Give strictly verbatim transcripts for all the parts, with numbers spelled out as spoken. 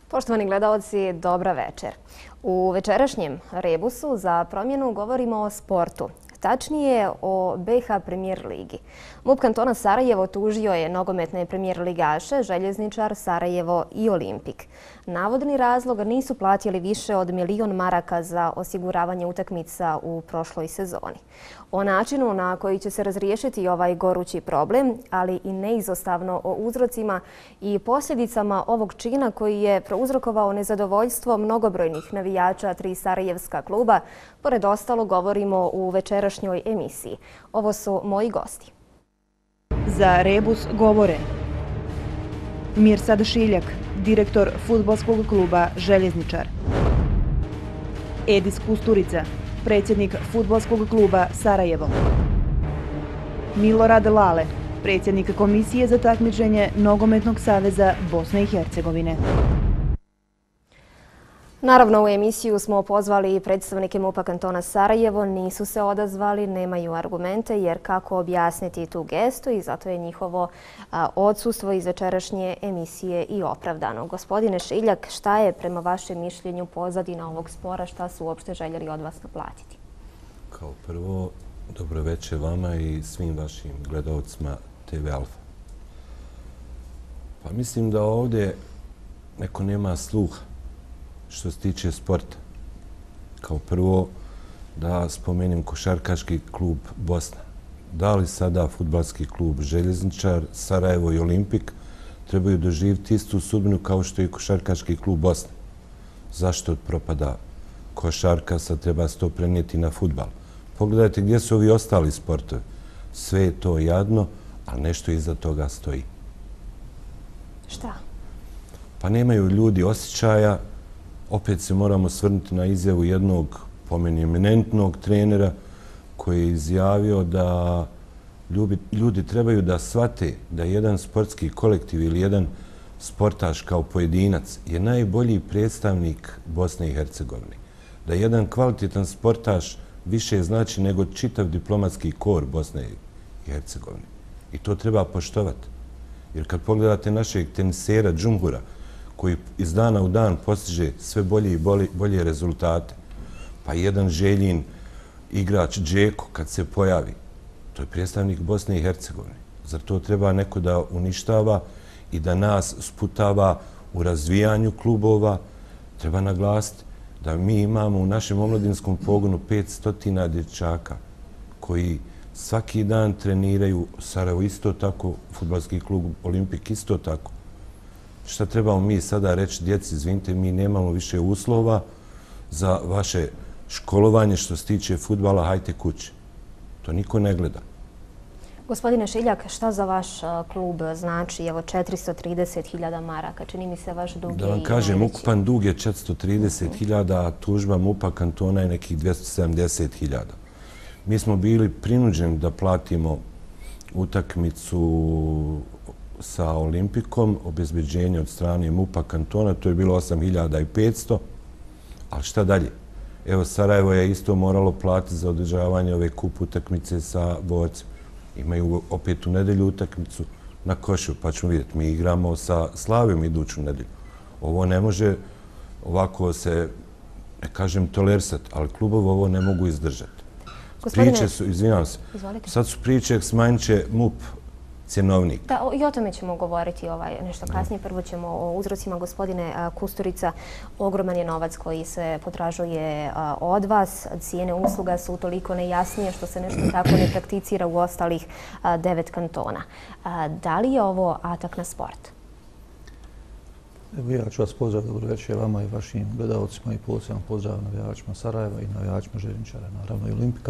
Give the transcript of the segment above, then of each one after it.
Poštovani gledaoci, dobra večer. U večerašnjem Rebusu za promjenu govorimo o sportu. Tačnije o B iH Premijer ligi. MUP kantona Sarajevo tužio je nogometne premijer ligaše, Željezničar, Sarajevo i Olimpik. Navodni razlog nisu platili više od milion maraka za osiguravanje utakmica u prošloj sezoni. O načinu na koji će se razriješiti ovaj gorući problem, ali i neizostavno o uzrocima i posljedicama ovog čina koji je prouzrokovao nezadovoljstvo mnogobrojnih navijača tri sarajevska kluba, pored ostalo govorimo u večerašnjoj emisiji. Ovo su moji gosti. Za Rebus govore Mirsad Šiljak, direktor fudbalskog kluba Željezničar. Edis Kusturica, predsjednik fudbalskog kluba Sarajevo. Milorad Lale, predsjednik Komisije za takmičenje Nogometnog saveza Bosne i Hercegovine. Naravno, u emisiju smo pozvali predstavnike MUP-a kantona Sarajevo, nisu se odazvali, nemaju argumente jer kako objasniti tu gestu i zato je njihovo odsustvo iz večerašnje emisije i opravdano. Gospodine Šiljak, šta je prema vašem mišljenju pozadina ovog spora, šta su uopšte željeli od vas naplatiti? Kao prvo, dobro večer vama i svim vašim gledalcima te ve Alfa. Pa mislim da ovdje neko nema sluha što se tiče sporta. Kao prvo, da spomenem košarkaški klub Bosna. Da li sada fudbalski klub Željezničar, Sarajevo i Olimpik trebaju doživjeti istu sudbinu kao što i košarkaški klub Bosna? Zašto propada košarka, sad treba se to prenijeti na fudbal? Pogledajte gdje su ovi ostali sportovi. Sve je to jadno, ali nešto iza toga stoji. Šta? Pa nemaju ljudi osjećaja. Opet se moramo svrnuti na izjavu jednog, po meni, eminentnog trenera koji je izjavio da ljudi trebaju da shvate da jedan sportski kolektiv ili jedan sportaš kao pojedinac je najbolji predstavnik Bosne i Hercegovine. Da jedan kvalitetan sportaš više znači nego čitav diplomatski kor Bosne i Hercegovine. I to treba poštovati. Jer kad pogledate našeg tenisera Džumhura, koji iz dana u dan postiže sve bolje i bolje rezultate, pa jedan Željin igrač Džeko kad se pojavi, to je predstavnik Bosne i Hercegovine. Zar to treba neko da uništava i da nas sputava u razvijanju klubova? Treba naglasiti da mi imamo u našem omladinskom pogonu petsto dječaka koji svaki dan treniraju. Sarajevo isto tako, fudbalski klub Olimpik isto tako. Šta trebamo mi sada reći djeci, izvinite, mi nemamo više uslova za vaše školovanje što se tiče fudbala, hajte kući. To niko ne gleda. Gospodine Šiljak, šta za vaš klub znači evo četiristo trideset hiljada maraka? Čini mi se vaš dug je i najveći. Da vam kažem, ukupan dug je četiristo trideset hiljada, a tužba MUP-a kantona je nekih dvjesto sedamdeset hiljada. Mi smo bili prinuđeni da platimo utakmicu sa Olimpikom, obezbeđenje od strane MUP-a kantona, to je bilo osam hiljada petsto, ali šta dalje? Evo, Sarajevo je isto moralo platiti za održavanje ove kup utakmice sa borcima. Imaju opet u nedelju utakmicu na Košu, pa ćemo vidjeti. Mi igramo sa Slavijom iduću nedelju. Ovo ne može ovako se, ne kažem, tolerisati, ali klubovi ovo ne mogu izdržati. Priče su, izvinjam se, sad su priče, smanjit će MUP cjenovnik. Da, i o tome ćemo govoriti nešto kasnije. Prvo ćemo o uzrocima. Gospodine Kusturica, ogroman je novac koji se potražuje od vas. Cijene usluga su toliko nejasnije što se nešto tako ne prakticira u ostalih devet kantona. Da li je ovo atak na sport? Evo ja ću vas pozdraviti, dobro večer vama i vašim gledalcima i posebno pozdrav navijačima Sarajeva i navijačima Željezničara, naravno i Olimpika.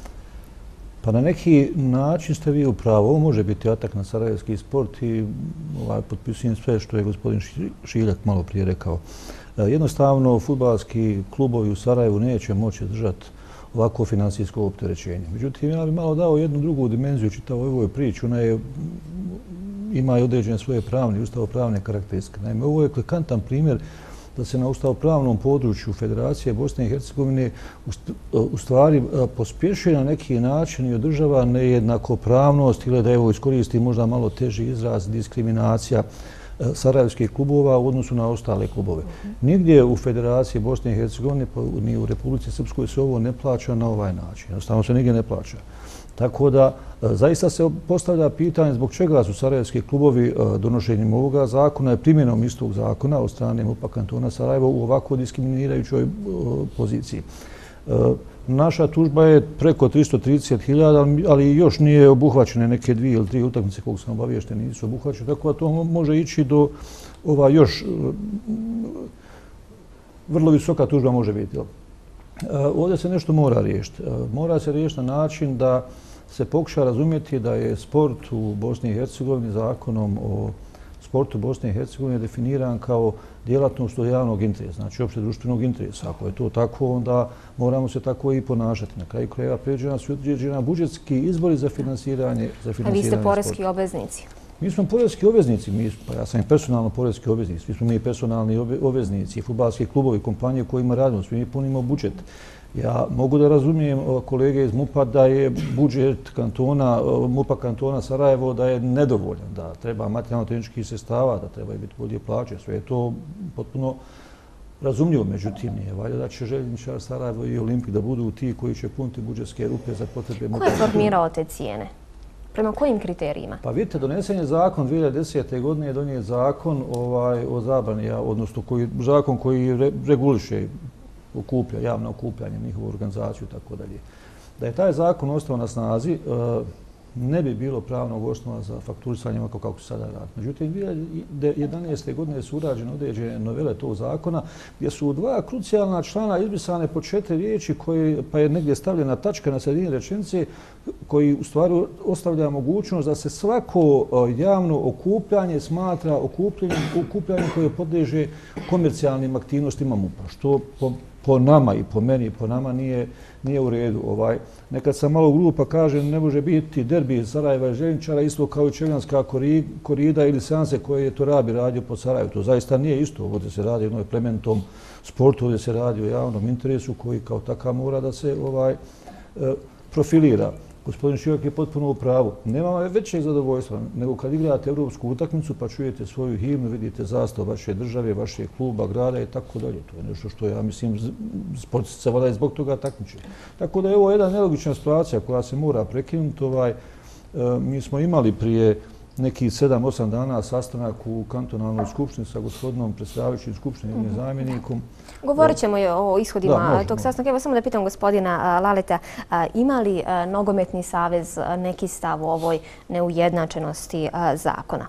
Pa na neki način ste vi u pravu. Ovo može biti atak na sarajevski sport i ovaj, potpisujem sve što je gospodin Šiljak malo prije rekao. Jednostavno, fudbalski klubovi u Sarajevu neće moći držati ovako finansijsko opterećenje. Međutim, ja bih malo dao jednu drugu dimenziju čitavoj ovoj priči. Ona je, ima i određene svoje pravne, ustavopravne karakteristike. Naime, ovo je eklatantan primjer da se na ustavopravnom području Federacije Bosne i Hercegovine u stvari pospješuje na neki način i održava nejednakopravnost ili da evo iskoristi možda malo teži izraz diskriminacija sarajevskih klubova u odnosu na ostale klubove. Nigdje u Federaciji Bosne i Hercegovine ni u Republici Srpskoj se ovo ne plaća na ovaj način. Jednostavno se nigdje ne plaća. Tako da zaista se postavlja pitanje zbog čega su sarajevski klubovi donošenjem ovoga zakona i primjenom istog zakona od strane MUP-a kantona Sarajevo u ovako diskriminirajućoj poziciji. Naša tužba je preko tristo trideset hiljada, ali još nije obuhvaćene neke dvije ili tri utakmice kog sam obaviješten nisu obuhvaćene, tako da to može ići do ova još vrlo visoka tužba može biti. Ovdje se nešto mora riješiti. Mora se riješiti na način da se pokuša razumjeti da je sport u Bosni i Hercegovini zakonom o sportu Bosne i Hercegovine definiran kao djelatnost od javnog interesa, znači opšte društvenog interesa. Ako je to tako, onda moramo se tako i ponašati. Na kraju krajeva predviđena su određena budžetski izbori za finansiranje sporta. A vi ste poreski obveznici? Mi smo poreski obveznici, mi, pa ja sam i personalno poreski obveznici, mi smo mi personalni obveznici, fudbalski klubovi, kompanije kojima radimo, svi mi punimo budžet. Ja mogu da razumijem kolege iz MUP-a da je budžet kantona, MUP-a kantona Sarajevo da je nedovoljan, da treba materijalno-tehničkih sredstava, da treba biti bolje plaće. Sve je to potpuno razumljivo, međutim nije valjda da će Željezničar Sarajevo i Olimpik da budu ti koji će puniti budžetske rupe za potrebe MUP-a. Ko je formirao te cijene? Prema kojim kriterijima? Pa vidite, donesen je zakon dvije hiljade desete. godine je donijet zakon ovaj, o zabrani, odnosno koji, zakon koji re, reguliše okuplja, javno okupljanje, njihovu organizaciju i tako dalje. Da je taj zakon ostao na snazi, ne bi bilo pravnog osnova za fakturisanje ovako kako se sada radi. Međutim, dvije hiljade jedanaeste. godine su urađene određene novele tog zakona gdje su dva krucijalna člana izbrisane po četiri riječi koje, pa je negdje stavljena tačka na sredini rečenice koji u stvari ostavlja mogućnost da se svako javno okupljanje smatra okupljanjem, okupljanjem koje podliježe komercijalnim aktivnostima MUP-a, što po po nama i po meni, po nama nije, nije u redu. Ovaj, nekad sam malo grubo pa kažem ne može biti derbi Sarajeva i Željezničara isto kao i Čevljanska korida ili seanse koje je Torabi radio po Sarajevu. To zaista nije isto. Ovdje se radi o jednoj plemenitom sportu, ovdje se radi o javnom interesu koji kao takav mora da se ovaj, profilira. Gospodin Šivak je potpuno u pravu. Nema većeg zadovoljstva nego kad igrate evropsku utakmicu pa čujete svoju himnu, vidite zastav vaše države, vašeg kluba, grada i tako dalje. To je nešto što ja mislim sportisti se valjda zbog toga takmiče. Tako da je ovo jedna nelogična situacija koja se mora prekinuti. Ovaj, mi smo imali prije nekih sedam osam dana sastanak u kantonalnoj skupštini sa gospodinom predsjedavajućim skupštine i zamjenikom. Govorit ćemo o ishodima tog sastanka. Evo samo da pitam gospodina Laleta, ima li Nogometni savez neki stav u ovoj neujednačenosti zakona?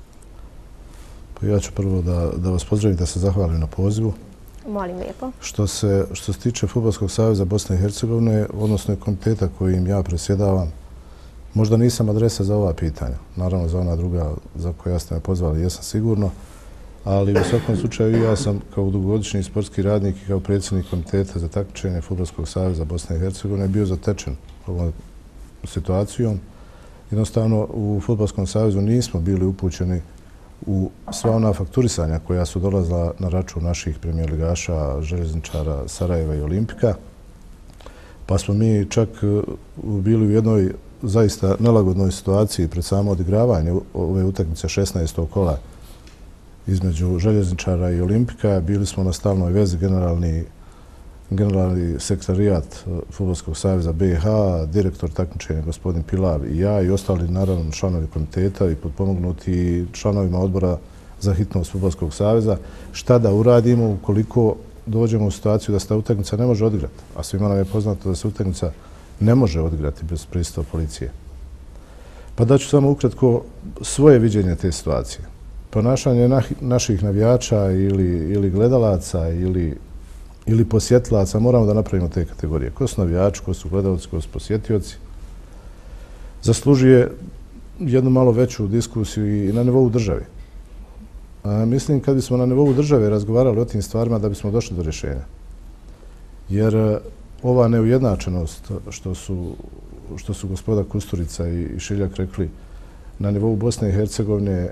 Pa ja ću prvo da, da vas pozdravim, da se zahvalim na pozivu. Molim lijepo. Što se, što se tiče Fudbalskog saveza Bosne i Hercegovine, odnosno komiteta kojim ja predsjedavam, možda nisam adresa za ova pitanja. Naravno, za ona druga za koja ste me pozvali, jesam sigurno. Ali u svakom slučaju ja sam kao dugogodišnji sportski radnik i kao predsjednik komiteta za takmičenje Fudbalskog saveza Bosne i Hercegovine bio zatečen ovom situacijom. Jednostavno, u Fudbalskom savezu nismo bili upućeni u sva ona fakturisanja koja su dolazila na račun naših premijer ligaša, Željezničara, Sarajeva i Olimpika. Pa smo mi čak bili u jednoj zaista nelagodnoj situaciji pred samo odigravanje ove utakmice šesnaestog kola između Željezničara i Olimpika. Bili smo na stalnoj vezi generalni, generalni sekretarijat Fudbalskog saveza B i H, direktor takmičenja gospodin Pilav i ja i ostali naravno članovi komiteta i potpomognuti članovima odbora za hitnost Fudbalskog saveza. Šta da uradimo ukoliko dođemo u situaciju da se ta utakmica ne može odigrati? A svima nam je poznato da se utakmica ne može odigrati bez prisustva policije. Pa daću samo ukratko svoje viđenje te situacije. Ponašanje naših navijača ili, ili gledalaca ili, ili posjetilaca, moramo da napravimo te kategorije. Ko su navijači, ko su gledalci, ko su posjetioci, zaslužuje jednu malo veću diskusiju i na nivou države. A, mislim, kad bismo na nivou države razgovarali o tim stvarima, da bismo došli do rješenja. Jer ova neujednačenost što su, što su gospoda Kusturica i Šiljak rekli na nivou Bosne i Hercegovine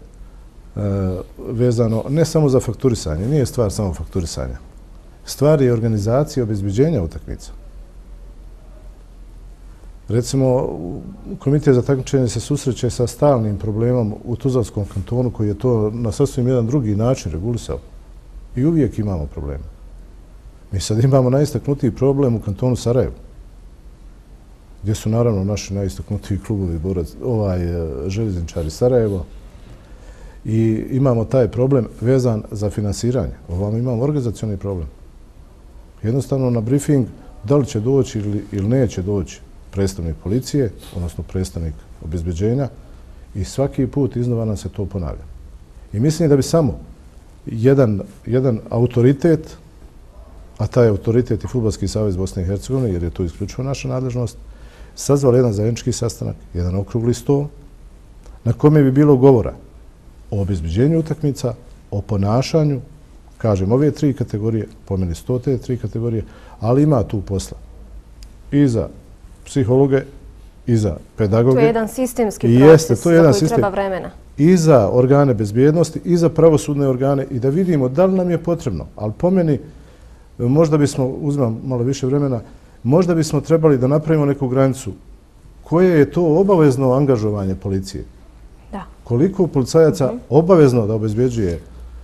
vezano ne samo za fakturisanje, nije stvar samo fakturisanja. Stvar je organizacija obezbeđenja utakmica. Recimo, komitet za takmičenje se susreće sa stalnim problemom u Tuzlanskom kantonu koji je to na sasvim jedan drugi način regulisao. I uvijek imamo probleme. Mi sad imamo najistaknutiji problem u kantonu Sarajevo, gdje su naravno naši najistaknutiji klubovi ovaj, Željezničari Sarajevo. I imamo taj problem vezan za finansiranje. Ovamo imamo organizacioni problem. Jednostavno na briefing da li će doći ili, ili neće doći predstavnik policije, odnosno predstavnik obezbeđenja, i svaki put iznova nam se to ponavlja. I mislim da bi samo jedan, jedan autoritet, a taj autoritet je Fudbalski savez Bosne i Hercegovine, jer je to isključivo naša nadležnost, sazvali jedan zajednički sastanak, jedan okrugli stol, na kome bi bilo govora o obezbeđenju utakmica, o ponašanju, kažem, ove tri kategorije, po meni sto te tri kategorije, ali ima tu posla i za psihologe, i za pedagoge. To je jedan sistemski I proces jeste, to je za jedan koji sistem, treba vremena. I za organe bezbjednosti, i za pravosudne organe, i da vidimo da li nam je potrebno. Ali po meni, možda bismo, uzmem malo više vremena, možda bismo trebali da napravimo neku granicu koje je to obavezno angažovanje policije. Da. Koliko policajaca uh-huh. obavezno da obezbeđuje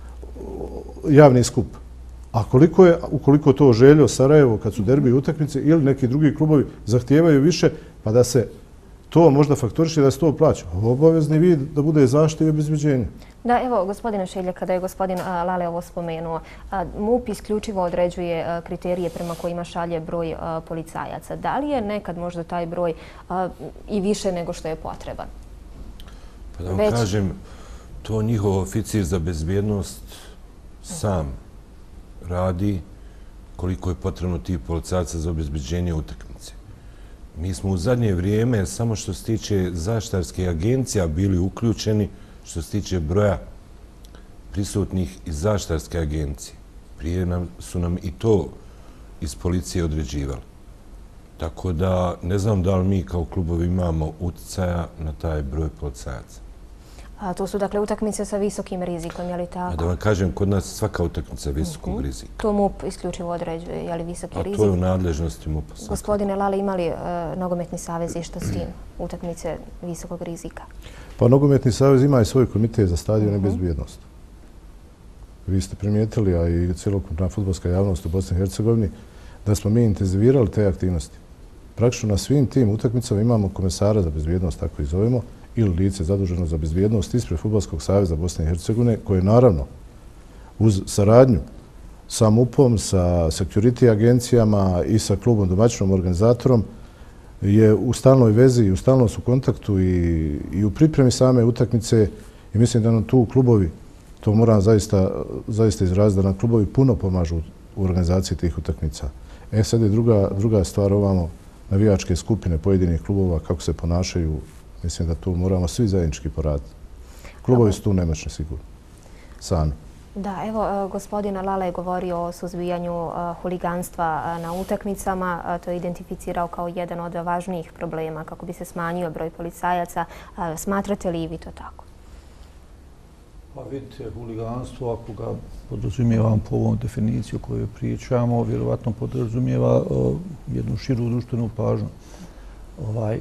javni skup, a koliko je, ukoliko to Željo, Sarajevo, kad su derbi utakmice ili neki drugi klubovi zahtijevaju više, pa da se to možda faktoriše, da se to plaća. Obavezni vid da bude zaštita i obezbeđenje. Da, evo, gospodine Šelje, kada je gospodin a, Lale ovo spomenuo, a, MUP isključivo određuje a, kriterije prema kojima šalje broj a, policajaca. Da li je nekad možda taj broj a, i više nego što je potreban? Pa da vam Već... kažem, to njihov oficir za bezbjednost sam radi koliko je potrebno tih policajaca za obezbeđenje utakmice. Mi smo u zadnje vrijeme, samo što se tiče zaštitarskih agencija, bili uključeni što se tiče broja prisutnih iz zaštitarske agencije. Prije nam, su nam i to iz policije određivali. Tako da ne znam da li mi kao klubovi imamo utjecaja na taj broj policajaca. A to su dakle utakmice sa visokim rizikom, je li tako? A da vam kažem, kod nas svaka utakmica je visokog uh-huh. rizika. To MUP isključivo određuje, je li visoki A rizik? to je u nadležnosti MUP-a. Gospodine Lale, ima li uh, nogometni savez i što s tim utakmice visokog rizika? Pa nogometni savez ima i svoj komitet za stadion i uh-huh. bezbjednost. Vi ste primijetili, a i cjelokupna fudbalska javnost u Bosni i Hercegovini, da smo mi intenzivirali te aktivnosti. Praktično na svim tim utakmicama imamo komesara za bezbjednost, tako i zovemo, ili lice zaduženo za bezbjednost ispred Fudbalskog saveza Bosne i Hercegovine, koje naravno uz saradnju sa MUP-om, sa security agencijama i sa klubom domaćinom organizatorom je u stalnoj vezi i u stalnom su kontaktu i, i u pripremi same utakmice i mislim da nam tu klubovi, to moram zaista, zaista izraziti, da nam klubovi puno pomažu u organizaciji tih utakmica. E sad je druga, druga stvar ovamo navijačke skupine pojedinih klubova, kako se ponašaju. Mislim da tu moramo svi zajednički poraditi. Klubovi su tu nemoćni sigurno. Sami. Da, evo, gospodin Lale je govorio o suzbijanju huliganstva na utakmicama. To je identificirao kao jedan od važnijih problema kako bi se smanjio broj policajaca. Smatrate li i vi to tako? Pa vidite, huliganstvo, ako ga podrazumijevam po ovom definiciju koju pričamo, vjerovatno podrazumijeva uh, jednu širu društvenu pažnju. Ovaj,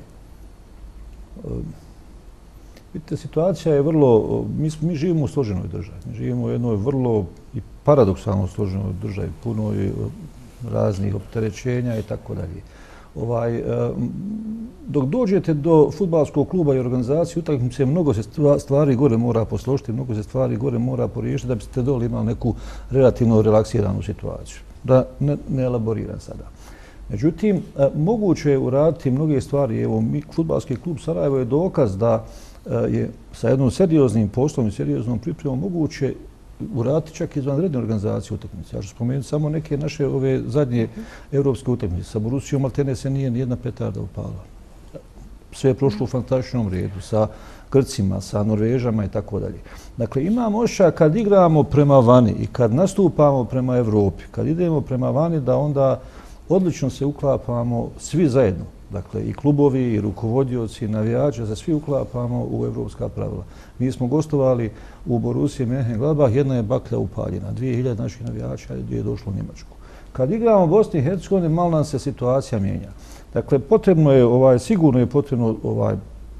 Vidite, situacija je vrlo, mi, mi živimo u složenoj državi, mi živimo u jednoj vrlo i paradoksalno složenoj državi, puno raznih opterećenja i tako dalje. Ovaj, dok dođete do fudbalskog kluba i organizacije utakmice, mnogo se stvari gore mora posložiti, mnogo se stvari gore mora poriješiti da biste dole imali neku relativno relaksiranu situaciju. Da ne, ne elaboriram sada. Međutim, moguće je uraditi mnoge stvari. Evo, fudbalski klub Sarajevo je dokaz da je sa jednom serioznim poslom i serioznom pripremom moguće uraditi čak izvanredne organizacije utakmice. Ja ću spomenuti samo neke naše ove zadnje evropske utakmice. Sa Borusijom maltene se nije nijedna petarda upala. Sve je prošlo u fantastičnom redu. Sa Grcima, sa Norvežama i tako dalje. Dakle, imamo osjećaj kad igramo prema vani i kad nastupamo prema Evropi, kad idemo prema vani, da onda odlično se uklapamo svi zajedno. Dakle, i klubovi, i rukovodioci, i navijači, da se svi uklapamo u evropska pravila. Mi smo gostovali u Borusiji Mönchengladbach, jedna je baklja upaljena, dvije hiljade naših navijača je došlo u Njemačku. Kad igramo u Bosni i Hercegovini, malo nam se situacija mijenja. Dakle, potrebno je, ovaj, sigurno je potrebno, ovaj,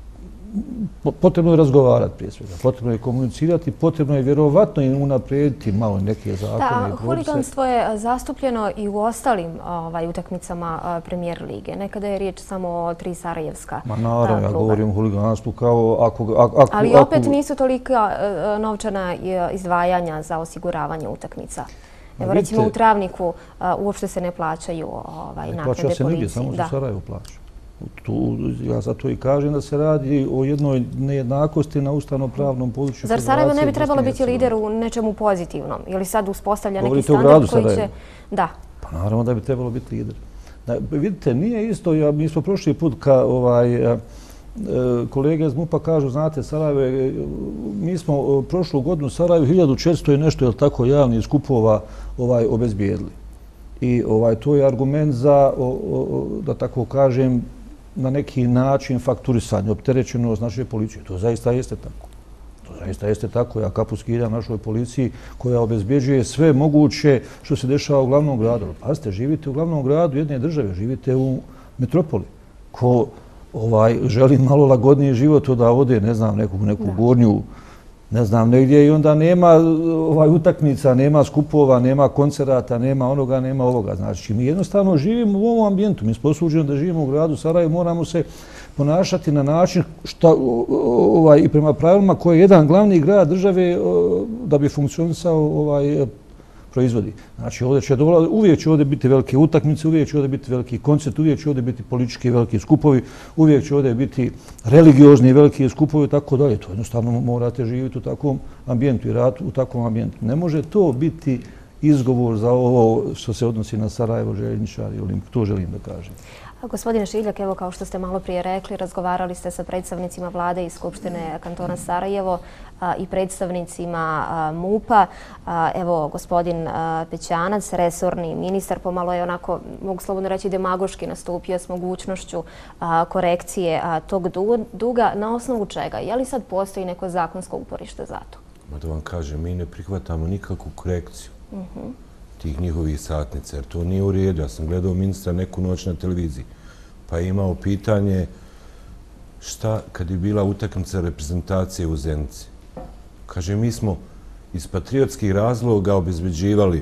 potrebno je razgovarati prije svega, potrebno je komunicirati, potrebno je vjerovatno i unaprijediti malo neke zakone i propise. Da, huliganstvo je zastupljeno i u ostalim ovaj, utakmicama Premijer lige. Nekada je riječ samo o tri sarajevska kluba. Ma naravno, ja govorim o huliganstvu kao ako... ako Ali opet ako... nisu tolika novčana izdvajanja za osiguravanje utakmica. Evo, recimo u Travniku uopšte se ne plaćaju ovaj, naknade policiji. Ne plaća se nigdje, samo se u Sarajevu plaća. Tu, ja zato i kažem da se radi o jednoj nejednakosti na ustavno-pravnom području. Zar Sarajevo ne bi trebalo biti lider u nečemu pozitivnom? Ili sad uspostavlja neki standard koji će... Da. Pa naravno da bi trebalo biti lider. Da, vidite, nije isto, ja, mi smo prošli put ka ovaj, a, kolege iz MUP-a kažu, znate, Sarajevo, mi smo prošlu godinu Sarajevo hiljadu četiristo i nešto, je li tako, javnih skupova ovaj, obezbijedili. I ovaj, to je argument za, o, o, da tako kažem, na neki način fakturisanje, opterećenost naše policije. To zaista jeste tako. To zaista jeste tako. Ja kapu skidam našoj policiji koja obezbjeđuje sve moguće što se dešava u glavnom gradu. Pazite, živite u glavnom gradu jedne države, živite u metropoli. Ko ovaj, želi malo lagodniji život da ode, ne znam, neku, neku gornju, ne znam, negdje i onda nema ovaj, utakmica, nema skupova, nema koncerata, nema onoga, nema ovoga. Znači, mi jednostavno živimo u ovom ambijentu. Mi smo posuđeni da živimo u gradu Sarajevo, moramo se ponašati na način šta, ovaj, i prema pravilima koje je jedan glavni grad države da bi funkcionisao ovaj, proizvodi. Znači, ovdje će dola, uvijek će ovdje biti velike utakmice, uvijek će ovdje biti veliki koncert, uvijek će ovdje biti politički veliki skupovi, uvijek će ovdje biti religiozni veliki skupovi i tako dalje. To jednostavno morate živjeti u takvom ambijentu i raditi u takvom ambijentu. Ne može to biti izgovor za ovo što se odnosi na Sarajevo, željezničari i Olimpik. To želim da kažem. Gospodine Šiljak, evo kao što ste malo prije rekli, razgovarali ste sa predstavnicima vlade i Skupštine kantona Sarajevo a, i predstavnicima MUP-a. Evo, gospodin a, Pećanac, resorni ministar, pomalo je onako, mogu slobodno reći, demagoški nastupio s mogućnošću a, korekcije a, tog duga. Na osnovu čega? Je li sad postoji neko zakonsko uporište za to? Ma da vam kažem, mi ne prihvatamo nikakvu korekciju. Uh-huh. Tih njihovih satnica, jer to nije u redu. Ja sam gledao ministra neku noć na televiziji, pa je imao pitanje šta kad je bila utakmica reprezentacije u Zenici. Kaže, mi smo iz patriotskih razloga obezbeđivali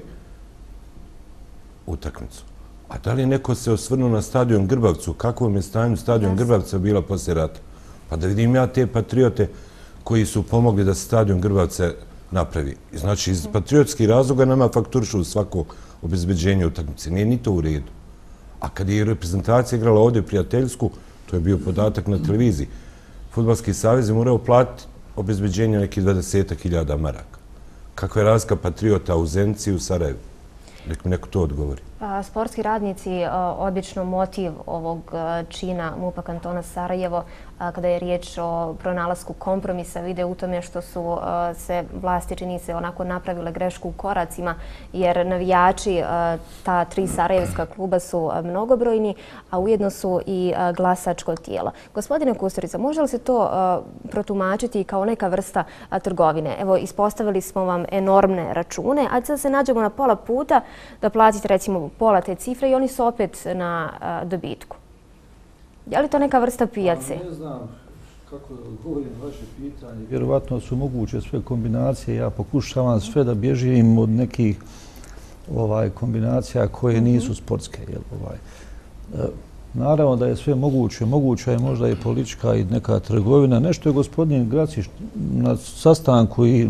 utakmicu. A da li neko se osvrnuo na stadion Grbavcu? Kakvom je stanju stadion Grbavca bila poslije rata? Pa da vidim ja te patriote koji su pomogli da se stadion Grbavca napravi. Znači, iz patriotskih razloga nama fakturišu svako obezbeđenje utakmice. Nije ni to u redu. A kad je reprezentacija igrala ovdje prijateljsku, to je bio podatak na televiziji, Fudbalski savez je morao platiti obezbeđenje nekih dvadeset hiljada maraka. Kakva je razlika patriota u Zenici i u Sarajevu? Nek mi neko to odgovori. Sportski radnici, obično motiv ovog čina MUP-a kantona Sarajevo, kada je riječ o pronalasku kompromisa, vide u tome što su se vlasti, čini se, onako napravile grešku u koracima, jer navijači ta tri sarajevska kluba su mnogobrojni, a ujedno su i glasačko tijelo. Gospodine Kusturica, može li se to protumačiti kao neka vrsta trgovine? Evo, ispostavili smo vam enormne račune, a sad se nađemo na pola puta da platite recimo pola te cifre i oni su opet na dobitku. Je li to neka vrsta pijace? Ne znam kako da odgovorim na vaše pitanje. Vjerovatno su moguće sve kombinacije. Ja pokušavam sve da bježim od nekih ovaj, kombinacija koje nisu sportske. Jel, ovaj. Naravno da je sve moguće. Moguća je možda i politička i neka trgovina. Nešto je gospodin Gracić na sastanku i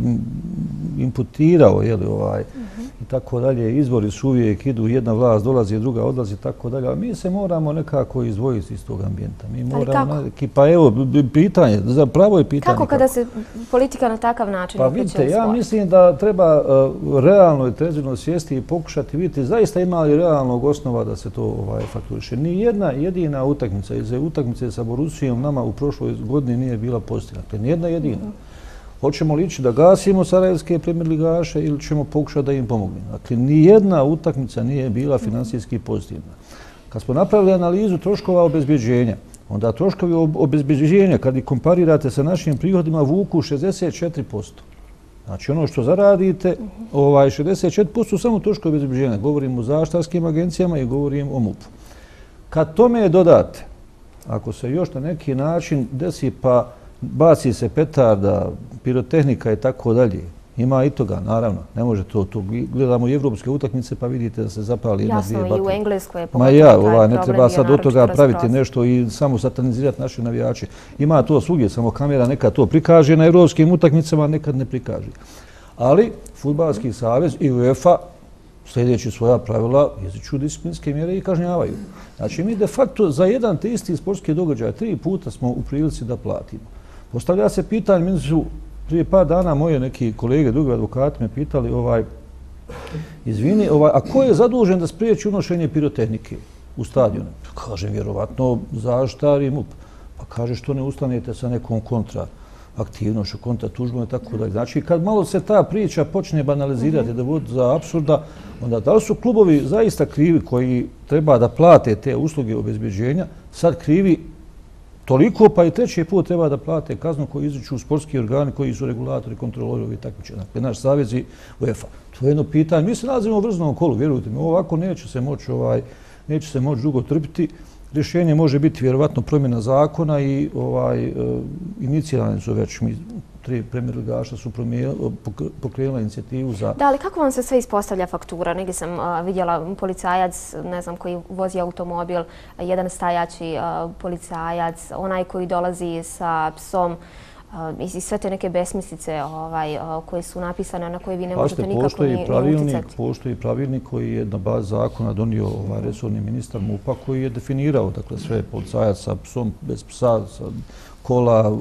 imputirao, je li, ovaj, i tako dalje. Izbori su uvijek idu, jedna vlast dolazi, druga odlazi, tako dalje. Ali mi se moramo nekako izdvojiti iz tog ambijenta. Mi moramo neki, pa evo, pitanje, zapravo je pitanje. Kako kada se politika na takav način pa vidite, ja mislim da treba uh, realno i trezveno sjesti i pokušati vidjeti zaista ima li realnog osnova da se to ovaj, fakturiše. Ni jedna jedina utakmica iz utakmice sa Borusijom nama u prošloj godini nije bila pozitivna. Dakle, ni jedna jedina. Hoćemo li ići da gasimo sarajevske premijerligaše ili ćemo pokušati da im pomognemo? Dakle, nijedna utakmica nije bila finansijski pozitivna. Kad smo napravili analizu troškova obezbeđenja, onda troškovi obezbeđenja, kad ih komparirate sa našim prihodima, vuku šezdeset četiri posto. Znači ono što zaradite, ovaj šezdeset četiri posto samo troškovi obezbeđenja. Govorim o zaštitarskim agencijama i govorim o MUP-u. Kad tome dodate, ako se još na neki način desi pa baci se petarda, pirotehnika i tako dalje, ima i toga, naravno. Ne može to, to gledamo i evropske utakmice pa vidite da se zapali jedna, dvije baklje. Jasno, i u Engleskoj je Ma ja, ovaj, ne treba sad od toga praviti nešto i samo satanizirati naše navijače. Ima to svugdje, samo kamera nekad to prikaže na evropskim utakmicama, nekad ne prikaže. Ali Fudbalski savez i UEFA, sljedeći svoja pravila, izriču disciplinske mjere i kažnjavaju. Znači, mi de facto za jedan te isti sportski događaj tri puta smo u prilici da platimo. Postavlja se pitanje, mi su prije par dana moje neki kolege, drugi advokati me pitali, ovaj, izvini, ovaj, a ko je zadužen da spriječi unošenje pirotehnike u stadionu? Kažem, vjerovatno zaštitar i MUP. Pa kaže, što ne ustanete sa nekom kontra aktivnošću, kontra tužbom i tako dalje. Znači, kad malo se ta priča počne banalizirati, da vodi za apsurda, onda da li su klubovi zaista krivi koji treba da plate te usluge obezbeđenja, sad krivi toliko, pa i treći put treba da plate kaznu koju izriču sportski organi koji su regulatori, kontrolori ovih takmičenja. Dakle, naš savez i UEFA. To je jedno pitanje. Mi se nalazimo u vrznom kolu, vjerujte mi. Ovako neće se moći ovaj, neće se moći dugo trpiti. Rješenje može biti vjerovatno promjena zakona i ovaj, inicirane su već mi tri premijer ligaša su pokrenula inicijativu za... Da, ali kako vam se sve ispostavlja faktura? Negdje sam uh, vidjela policajac, ne znam, koji vozi automobil, jedan stajaći uh, policajac, onaj koji dolazi sa psom uh, i sve te neke besmislice ovaj, uh, koje su napisane na koje vi ne možete nikako ni uticati. Postoji pravilnik koji je na bazi zakona donio ovaj, resorni ministar MUP-a koji je definirao dakle, sve policajac sa psom, bez psa, sa kola,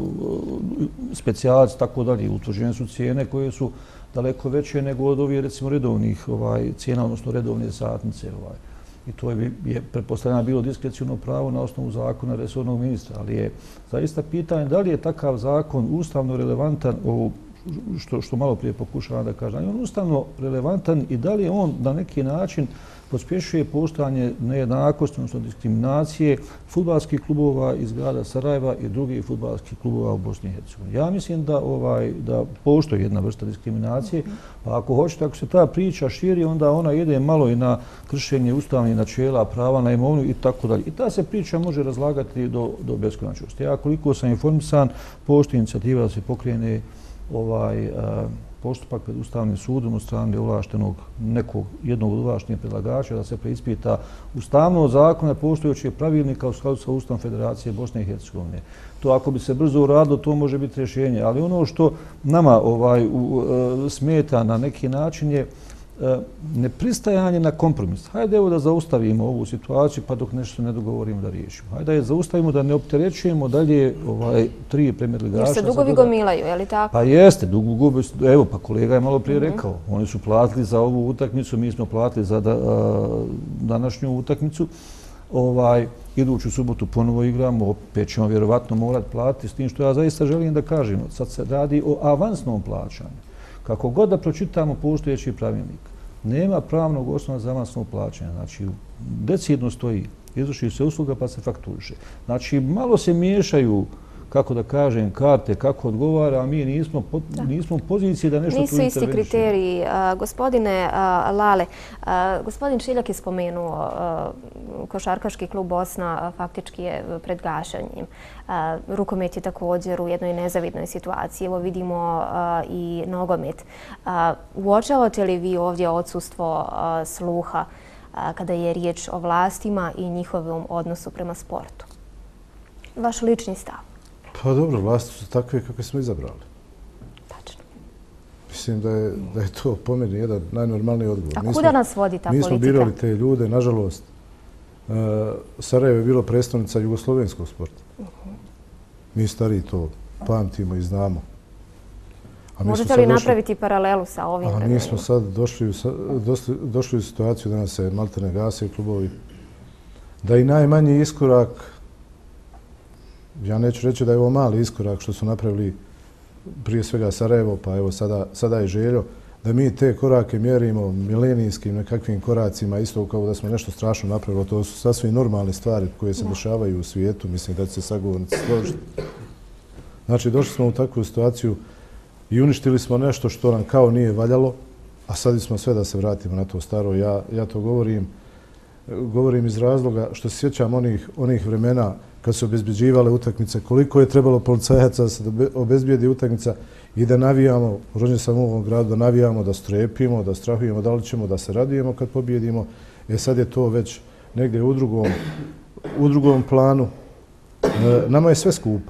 specijalac, tako dalje. Utvrđene su cijene koje su daleko veće nego od ovih, recimo, redovnih ovaj, cijena, odnosno redovne satnice. Ovaj. I to je, je pretpostavljeno bilo diskreciono pravo na osnovu zakona resornog ministra, ali je zaista pitanje da li je takav zakon ustavno relevantan, ovo što, što malo prije pokušavam da kažem, ali on ustavno relevantan i da li je on na neki način pospješuje postojanje nejednakosti, odnosno diskriminacije fudbalskih klubova iz grada Sarajeva i drugih fudbalskih klubova u Bosni i Hercegovini. Ja mislim da, ovaj, da postoji jedna vrsta diskriminacije, pa ako hoćete, ako se ta priča širi, onda ona ide malo i na kršenje ustavnih načela, prava na imovinu i tako dalje. I ta se priča može razlagati do, do beskonačnosti. Ja koliko sam informisan, postoji inicijativa da se pokrene ovaj, postupak pred Ustavnim sudom od strane ovlaštenog nekog jednog od ovlaštenih predlagača da se preispita ustavno zakona postojećeg pravilnika u skladu sa Ustavom Federacije Bosne i Hercegovine. To ako bi se brzo uradilo, to može biti rješenje. Ali ono što nama ovaj, u, smeta na neki način je nepristajanje na kompromis. Hajde evo da zaustavimo ovu situaciju pa dok nešto ne dogovorimo da riješimo. Hajde da je zaustavimo da ne opterećujemo dalje ovaj, tri premijer ligaša. Jer se dugovi gomilaju, je li tako? Pa jeste, dugovi. Evo, pa kolega je malo prije rekao. Oni su platili za ovu utakmicu, mi smo platili za da, a, današnju utakmicu. Ovaj, iduću subotu ponovo igramo, opet ćemo vjerovatno morati platiti, s tim što ja zaista želim da kažem. Sad se radi o avansnom plaćanju. Kako god da pročitamo postojeći pravilnik, nema pravnog osnova za avansno plaćanje. Znači, decidno stoji, izvrši se usluga pa se fakturiše. Znači, malo se miješaju, kako da kažem, karte, kako odgovara, a mi nismo, nismo u poziciji da nešto tu intervenišemo. Nisu isti kriteriji. Uh, gospodine uh, Lale, uh, gospodin Šiljak je spomenuo uh, košarkaški klub Bosna uh, faktički je pred gašanjem. Uh, rukomet je također u jednoj nezavidnoj situaciji. Evo vidimo uh, i nogomet. Uh, uočavate li vi ovdje odsustvo uh, sluha uh, kada je riječ o vlastima i njihovom odnosu prema sportu? Vaš lični stav. Pa dobro, vlasti su takve kakve smo izabrali. Tačno. Mislim da je, da je to po meni jedan najnormalniji odgovor. A kuda smo, nas vodi ta mi politika? Mi smo birali te ljude, nažalost. Uh, Sarajevo je bilo predstavnica jugoslovenskog sporta. Uh -huh. Mi stariji to pamtimo i znamo. A možete li napraviti došli, paralelu sa ovim? A mi smo sad došli u, došli, došli u situaciju da nas se maltene gase klubovi. Da i najmanji iskorak, ja neću reći da je ovo mali iskorak što su napravili prije svega Sarajevo, pa evo sada, sada je Željo, da mi te korake mjerimo milenijskim nekakvim koracima, isto kao da smo nešto strašno napravili. To su sasvim normalne stvari koje se dešavaju u svijetu, mislim da će se sagovornici složiti. Znači, došli smo u takvu situaciju i uništili smo nešto što nam kao nije valjalo, a sad smo sve da se vratimo na to staro. Ja, ja to govorim, govorim iz razloga što se sjećam onih, onih vremena kad su obezbeđivale utakmice, koliko je trebalo policajaca da se obezbijedi utakmica i da navijamo, rođen sam u ovom gradu, da navijamo, da strepimo, da strahujemo, da li ćemo da se radujemo kad pobjedimo. E sad je to već negdje u drugom, u drugom planu. E, nama je sve skupo.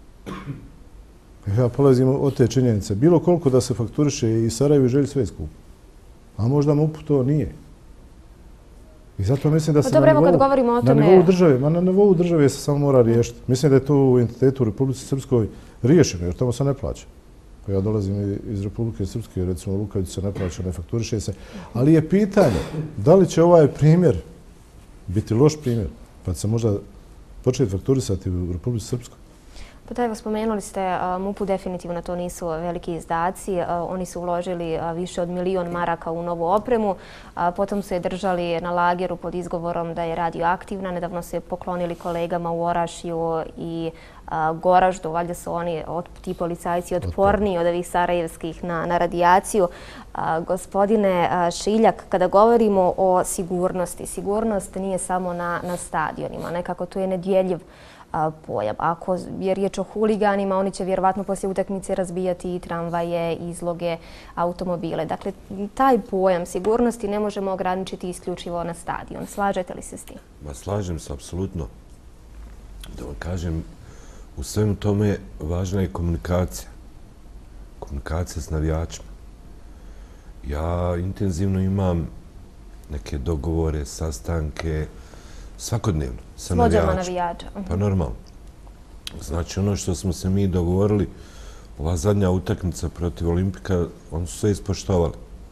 Ja polazim od te činjenice. Bilo koliko da se fakturiše i Sarajevo i Želj, sve je skupo. A možda MUP to nije. I zato mislim da se pa na, dobro, nivou, govorimo o na tome... nivou države, ma na nivou države se samo mora riješiti. Mislim da je to u entitetu u Republici Srpskoj riješeno, jer tamo se ne plaća. Ja dolazim iz Republike Srpske, recimo Lukavicu se ne plaća, ne fakturiše se. Ali je pitanje da li će ovaj primjer biti loš primjer, pa se možda početi fakturisati u Republici Srpskoj. Pa da, evo, spomenuli ste, MUP-u definitivno to nisu veliki izdaci. Oni su uložili više od milion maraka u novu opremu. Potom su je držali na lageru pod izgovorom da je radioaktivna. Nedavno su je poklonili kolegama u Orašju i Goraždu. Valjda su oni, ti policajci, otporniji od ovih sarajevskih na, na radijaciju. Gospodine Šiljak, kada govorimo o sigurnosti, sigurnost nije samo na, na stadionima. Nekako to je nedjeljiv pojam. Ako je riječ o huliganima, oni će vjerovatno poslije utakmice razbijati i tramvaje, izloge, automobile. Dakle, taj pojam sigurnosti ne možemo ograničiti isključivo na stadion. Slažete li se s tim? Ma, slažem se, apsolutno. Da vam kažem, u svemu tome važna je komunikacija. Komunikacija s navijačima. Ja intenzivno imam neke dogovore, sastanke, svakodnevno sa navijačima. navijača. Pa normalno. Znači, ono što smo se mi dogovorili, ova zadnja utakmica protiv Olimpika, oni su sve ispoštovali.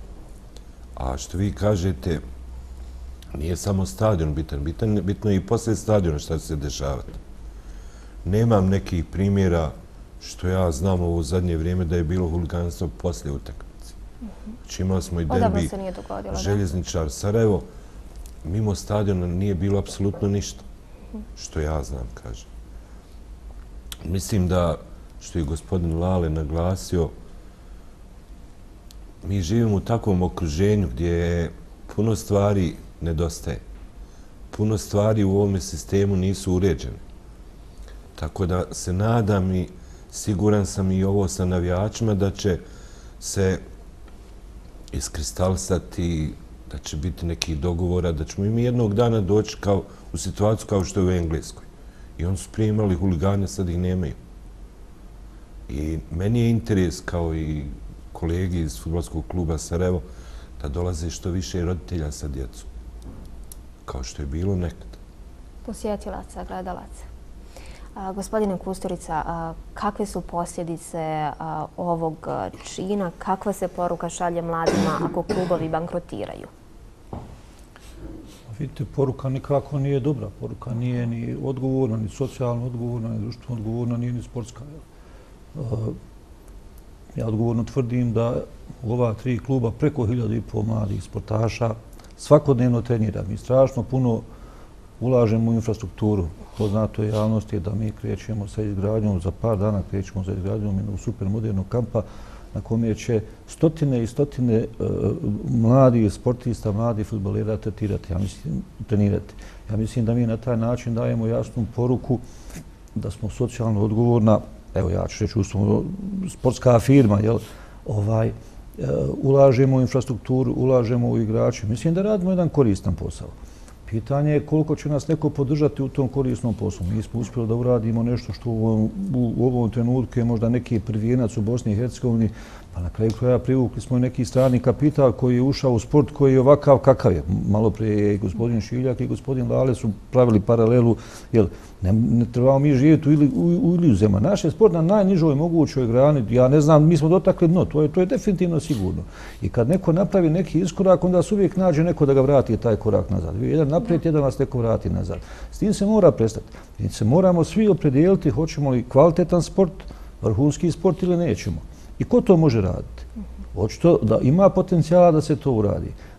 A što vi kažete, nije samo stadion bitan, bitan bitno je i poslije stadiona šta će se dešavati. Nemam nekih primjera što ja znam u ovo zadnje vrijeme da je bilo huliganstvo poslije utakmice. Znači, imali smo i derbi Željezničar Sarajevo. Mimo stadiona nije bilo apsolutno ništa, što ja znam, kažem. Mislim da, što je gospodin Lale naglasio, mi živimo u takvom okruženju gdje puno stvari nedostaje. Puno stvari u ovome sistemu nisu uređene. Tako da se nadam i siguran sam i ovo sa navijačima da će se iskristalisati, da će biti neki dogovora, da ćemo i mi jednog dana doći kao, u situaciju kao što je u Engleskoj. I oni su prije imali huligane, sad ih nemaju. I meni je interes, kao i kolegi iz fudbalskog kluba Sarajevo, da dolaze što više roditelja sa djecom. Kao što je bilo nekad. Posjetilaca, gledalaca. A, gospodine Kusturica, a, kakve su posljedice a, ovog čina? Kakva se poruka šalje mladima ako klubovi bankrotiraju? Vidite, poruka nikako nije dobra. Poruka nije ni odgovorna, ni socijalno odgovorna, ni društveno odgovorna, nije ni sportska. Ja odgovorno tvrdim da u ova tri kluba preko hiljadu i pol mladih sportaša svakodnevno trenira. Mi strašno puno ulažemo u infrastrukturu. Poznato je javnosti da mi krećemo sa izgradnjom, za par dana krećemo sa izgradnjom jednog supermodernog kampa na kome će stotine i stotine uh, mladih sportista, mladih fudbalera tretirati, ja mislim, trenirati. Ja mislim da mi na taj način dajemo jasnu poruku da smo socijalno odgovorna, evo ja ću reći, smo sportska firma, jel, ovaj, uh, ulažemo u infrastrukturu, ulažemo u igrače. Mislim da radimo jedan koristan posao. Pitanje je koliko će nas neko podržati u tom korisnom poslu. Mi smo uspjeli da uradimo nešto što u ovom, u ovom trenutku je možda neki prvijenac u Bosni i Hercegovini, pa na kraju kraja privukli smo neki strani kapital koji je ušao u sport koji je ovakav kakav je. Malo prije i gospodin Šiljak i gospodin Lale su pravili paralelu, jer ne, ne trebamo mi živjeti u, ili, u, u iluzijama. Naš je sport na najnižoj mogućoj grani, ja ne znam, mi smo dotakli dno, to je, to je definitivno sigurno. I kad neko napravi neki iskorak, onda se uvijek nađe neko da ga vrati taj korak nazad. Jedan naprijed, jedan vas neko vrati nazad. S tim se mora prestati. Mi se moramo svi opredijeliti hoćemo li kvalitetan sport, vrhunski sport ili nećemo. I ko to može raditi? Očito da ima potencijala da se to uradi.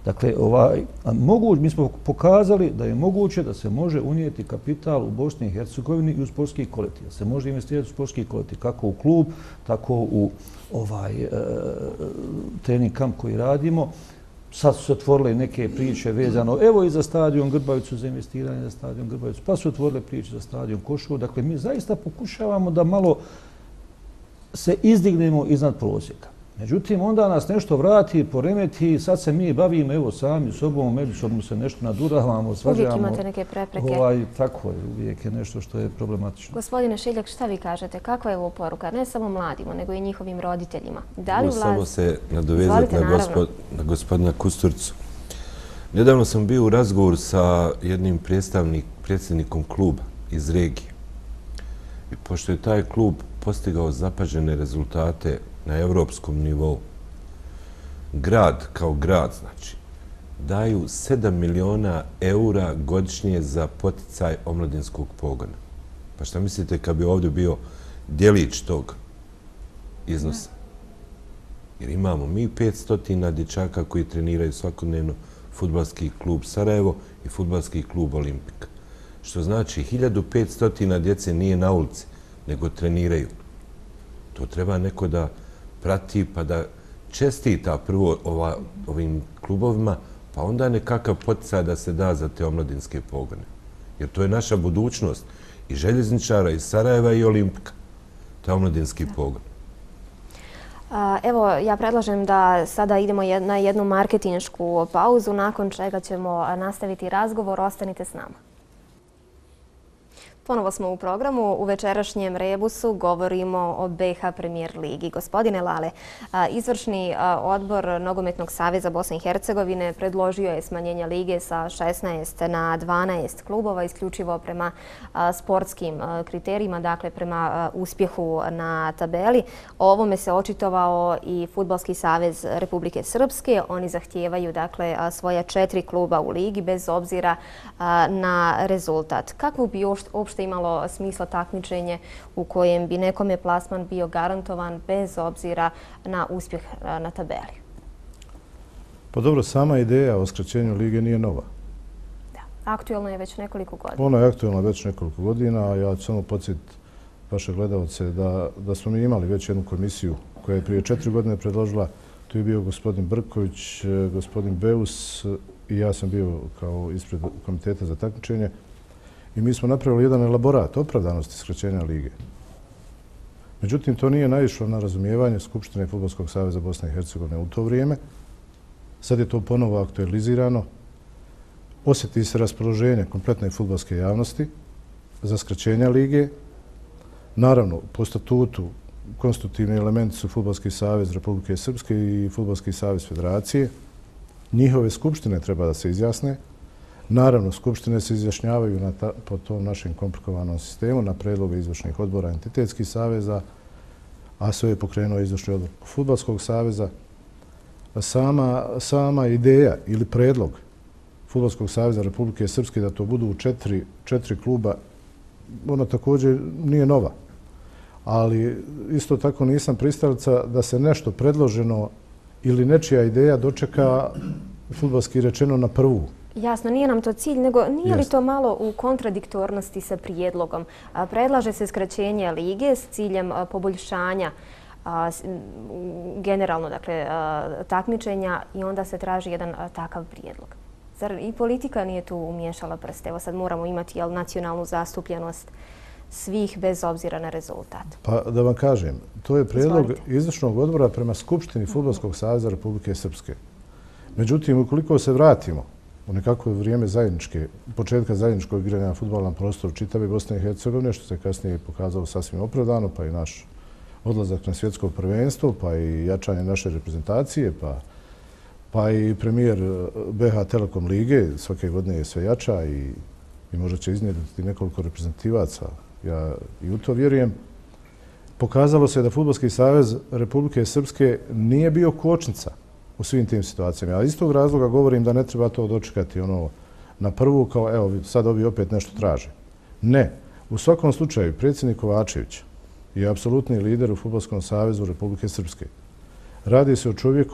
Dakle, ovaj, mogu, mi smo pokazali da je moguće da se može unijeti kapital u Bosni i Hercegovini i u sportski kolektiv. Da se može investirati u sportski kolektiv, kako u klub, tako u ovaj, e, trening kamp koji radimo. Sad su se otvorile neke priče vezano, evo i za stadion Grbavicu, za investiranje za stadion Grbavicu, pa su otvorile priče za stadion Košuvo. Dakle, mi zaista pokušavamo da malo se izdignemo iznad prosjeka. Međutim, onda nas nešto vrati, poremeti, sad se mi bavimo, evo, sami sobom, međusobno se nešto naduravamo, svađamo. Uvijek imate neke prepreke. Ovaj, tako je, uvijek je nešto što je problematično. Gospodine Šiljak, šta vi kažete? Kakva je ovo poruka? Ne samo mladima, nego i njihovim roditeljima. Da li vlast... Samo se nadovezati na, gospod, na gospodina Kusturicu. Nedavno sam bio u razgovoru sa jednim predstavnik, predsjednikom kluba iz regije. I pošto je taj klub postigao zapažene rezultate na evropskom nivou, grad kao grad, znači, daju sedam miliona eura godišnje za poticaj omladinskog pogona. Pa šta mislite kad bi ovdje bio djelić tog iznosa? Jer imamo mi petsto dječaka koji treniraju svakodnevno fudbalski klub Sarajevo i fudbalski klub Olimpik. Što znači hiljadu petsto djece nije na ulici, nego treniraju. To treba neko da prati pa da čestita prvo ova, ovim klubovima, pa onda nekakav poticaj da se da za te omladinske pogone. Jer to je naša budućnost i željezničara, i Sarajeva, i Olimpika. To je omladinski pogon. Evo, ja predlažem da sada idemo na jednu marketinšku pauzu, nakon čega ćemo nastaviti razgovor. Ostanite s nama. Ponovo smo u programu. U večerašnjem rebusu govorimo o B H Premier ligi. Gospodine Lale, izvršni odbor Nogometnog saveza Bosne i Hercegovine predložio je smanjenje lige sa šesnaest na dvanaest klubova, isključivo prema sportskim kriterijima, dakle prema uspjehu na tabeli. O ovome se očitovao i Fudbalski savez Republike Srpske. Oni zahtijevaju dakle svoja četiri kluba u ligi bez obzira na rezultat. Kakvu bi uopšte imalo smisla takmičenje u kojem bi nekome plasman bio garantovan bez obzira na uspjeh na tabeli? Pa dobro, sama ideja o skraćenju lige nije nova. Da, aktualno je već nekoliko godina. Ona je aktualna već nekoliko godina, a ja ću samo podsjetiti vaše gledalce da, da smo mi imali već jednu komisiju koja je prije četiri godine predložila. Tu je bio gospodin Brković, gospodin Beus i ja sam bio kao ispred komiteta za takmičenje. I mi smo napravili jedan elaborat opravdanosti skraćenja lige. Međutim, to nije naišlo na razumijevanje Skupštine Fudbalskog saveza Bosne i Hercegovine u to vrijeme. Sad je to ponovo aktualizirano. Osjeti se raspoloženje kompletne fudbalske javnosti za skraćenje lige. Naravno, po statutu konstitutivni elementi su Fudbalski savez Republike Srpske i Fudbalski savez Federacije. Njihove skupštine treba da se izjasne. Naravno, skupštine se izjašnjavaju na ta, po tom našem komplikovanom sistemu na predloge izvršnih odbora entitetskih saveza, a sve je pokrenuo izvršni odbor Fudbalskog saveza. Sama, sama ideja ili predlog Fudbalskog saveza Republike Srpske da to budu četiri, četiri kluba, ona također nije nova. Ali isto tako nisam pristalica da se nešto predloženo ili nečija ideja dočeka fudbalski rečeno na prvu. Jasno, nije nam to cilj, nego nije li to malo u kontradiktornosti sa prijedlogom? Predlaže se skraćenje lige s ciljem poboljšanja generalno dakle, takmičenja i onda se traži jedan takav prijedlog. Zar i politika nije tu umiješala prste? Evo sad moramo imati jel, nacionalnu zastupljenost svih bez obzira na rezultat. Pa da vam kažem, to je prijedlog izvršnog odbora prema Skupštini Fudbalskog saveza Republike Srpske. Međutim, ukoliko se vratimo u nekako vrijeme zajedničke, početka zajedničkog igranja na fudbalnom prostoru čitave Bosne i Hercegovine, što se kasnije pokazalo sasvim opravdano, pa i naš odlazak na svjetsko prvenstvo, pa i jačanje naše reprezentacije, pa, pa i premijer B H Telekom lige svake godine je sve jača i, i možda će iznjediti nekoliko reprezentativaca. Ja i u to vjerujem. Pokazalo se da Fudbalski savez Republike Srpske nije bio kočnica u svim tim situacijama. Ali iz tog razloga govorim da ne treba to dočekati ono na prvu kao evo sad ovi opet nešto traže. Ne. U svakom slučaju predsjednik Kovačević je apsolutni lider u Fudbalskom savezu Republike Srpske. Radi se o čovjeku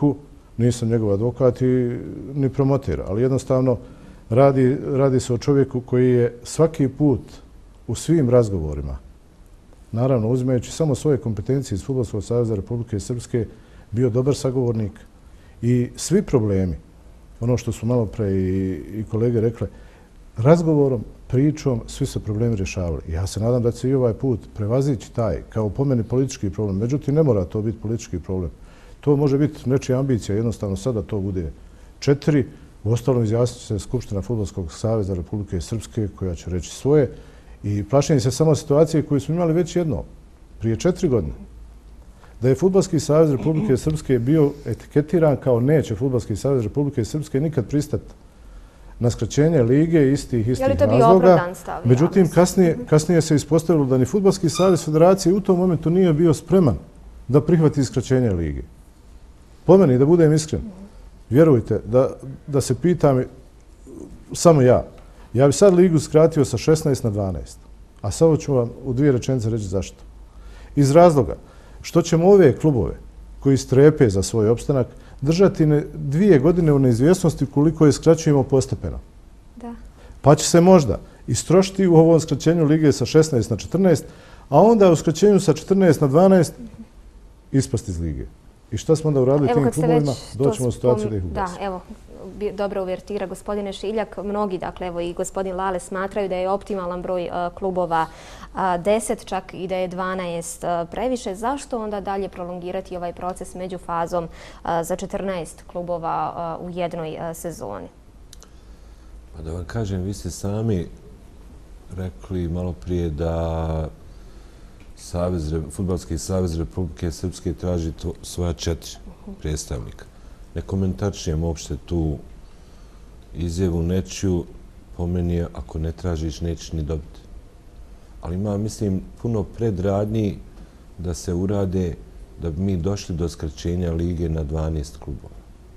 nisam njegov advokat i ni promoter, ali jednostavno radi, radi se o čovjeku koji je svaki put u svim razgovorima, naravno uzimajući samo svoje kompetencije iz Fudbalskog saveza Republike Srpske, bio dobar sagovornik i svi problemi, ono što su malo pre i, i kolege rekle, razgovorom, pričom, svi se problemi rješavali. Ja se nadam da će i ovaj put prevazići taj, kao po meni, politički problem. Međutim, ne mora to biti politički problem. To može biti nečija ambicija, jednostavno sada to bude četiri. U ostalom izjasnit će se Skupština Fudbalskog saveza Republike Srpske koja će reći svoje i plašim se samo situacije koju smo imali već jedno, prije četiri godine. Da je Fudbalski savez Republike Srpske bio etiketiran kao neće Fudbalski savez Republike Srpske nikad pristati na skraćenje lige istih istih razloga. Međutim, kasnije, kasnije se ispostavilo da ni Fudbalski savez Federacije u tom momentu nije bio spreman da prihvati skraćenje lige. Po meni, da budem iskren, vjerujte, da, da se pitam samo ja, ja bi sad ligu skratio sa šesnaest na dvanaest. A samo ću vam u dvije rečenice reći zašto. Iz razloga što ćemo ove klubove koji strepe za svoj opstanak držati ne, dvije godine u neizvjesnosti koliko je skraćujemo postepeno. Da. Pa će se možda istrošiti u ovom skraćenju lige sa šesnaest na četrnaest, a onda u skraćenju sa četrnaest na dvanaest ispasti iz lige. I šta smo onda uradili tim klubovima? Doćemo u situaciju da ih ugasimo. Da, evo, dobra uvertira gospodine Šiljak. Mnogi, dakle, evo i gospodin Lale smatraju da je optimalan broj uh, klubova uh, deset, čak i da je dvanaest uh, previše. Zašto onda dalje prolongirati ovaj proces među fazom uh, za četrnaest klubova uh, u jednoj uh, sezoni? Pa da vam kažem, vi ste sami rekli malo prije da Savez, Fudbalski savez Republike Srpske traži to, svoja četiri predstavnika. Ne komentarčijem uopšte tu izjavu nečiju, po meni ako ne tražiš nećeš ni dobiti. Ali ima, mislim, puno predradnji da se urade da bi mi došli do skraćenja lige na dvanaest klubova.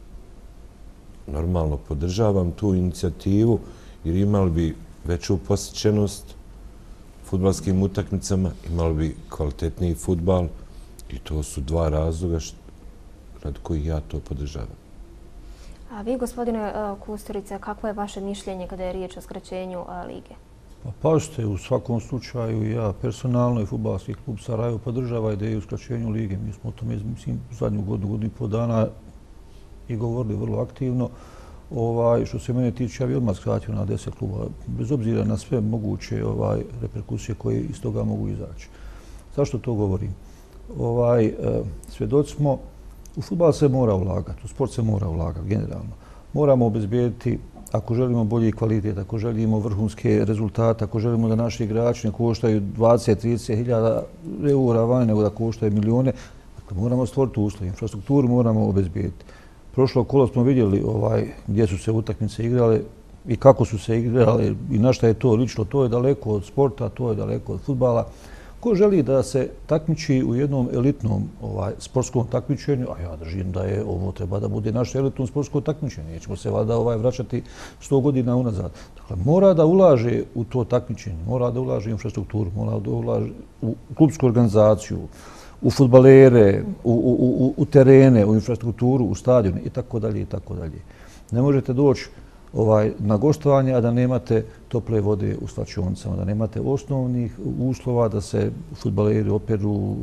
Normalno podržavam tu inicijativu jer imali bi veću posjećenost fudbalskim utakmicama, imali bi kvalitetniji fudbal i to su dva razloga radi kojih ja to podržavam. A vi, gospodine Kusturica, kakvo je vaše mišljenje kada je riječ o skraćenju lige? Pa pažite, u svakom slučaju ja personalno i Fudbalski klub Sarajevo podržava ideju o skraćenju lige. Mi smo o tome, mislim, zadnju godinu, godinu i pol dana i govorili vrlo aktivno. Ovaj, što se mene tiče, ja bih odmah skratio na deset klubova, bez obzira na sve moguće ovaj, reperkusije koje iz toga mogu izaći. Zašto to govorim? Ovaj, e, svjedoci smo, u fudbal se mora ulagati, u sport se mora ulagati generalno. Moramo obezbijediti, ako želimo bolji kvalitet, ako želimo vrhunske rezultate, ako želimo da naši igrači ne koštaju dvadeset do trideset hiljada eura vani, nego da koštaju milijune, dakle, moramo stvoriti uslove, infrastrukturu moramo obezbijediti. Prošlo kolo smo vidjeli ovaj, gdje su se utakmice igrale i kako su se igrale i na šta je to lično. To je daleko od sporta, to je daleko od fudbala. Ko želi da se takmiči u jednom elitnom ovaj, sportskom takmičenju, a ja držim da je ovo treba da bude naše elitno sportsko takmičenje, nećemo se valjda ovaj, vraćati sto godina unazad. Dakle, mora da ulaže u to takmičenje, mora da ulaže u infrastrukturu, mora da ulaže u klubsku organizaciju, u fudbalere, u, u, u, u terene, u infrastrukturu, u stadione i tako dalje i tako dalje. Ne možete doći ovaj, na gostovanje, a da nemate tople vode u slačionicama, da nemate osnovnih uslova da se fudbaleri operu,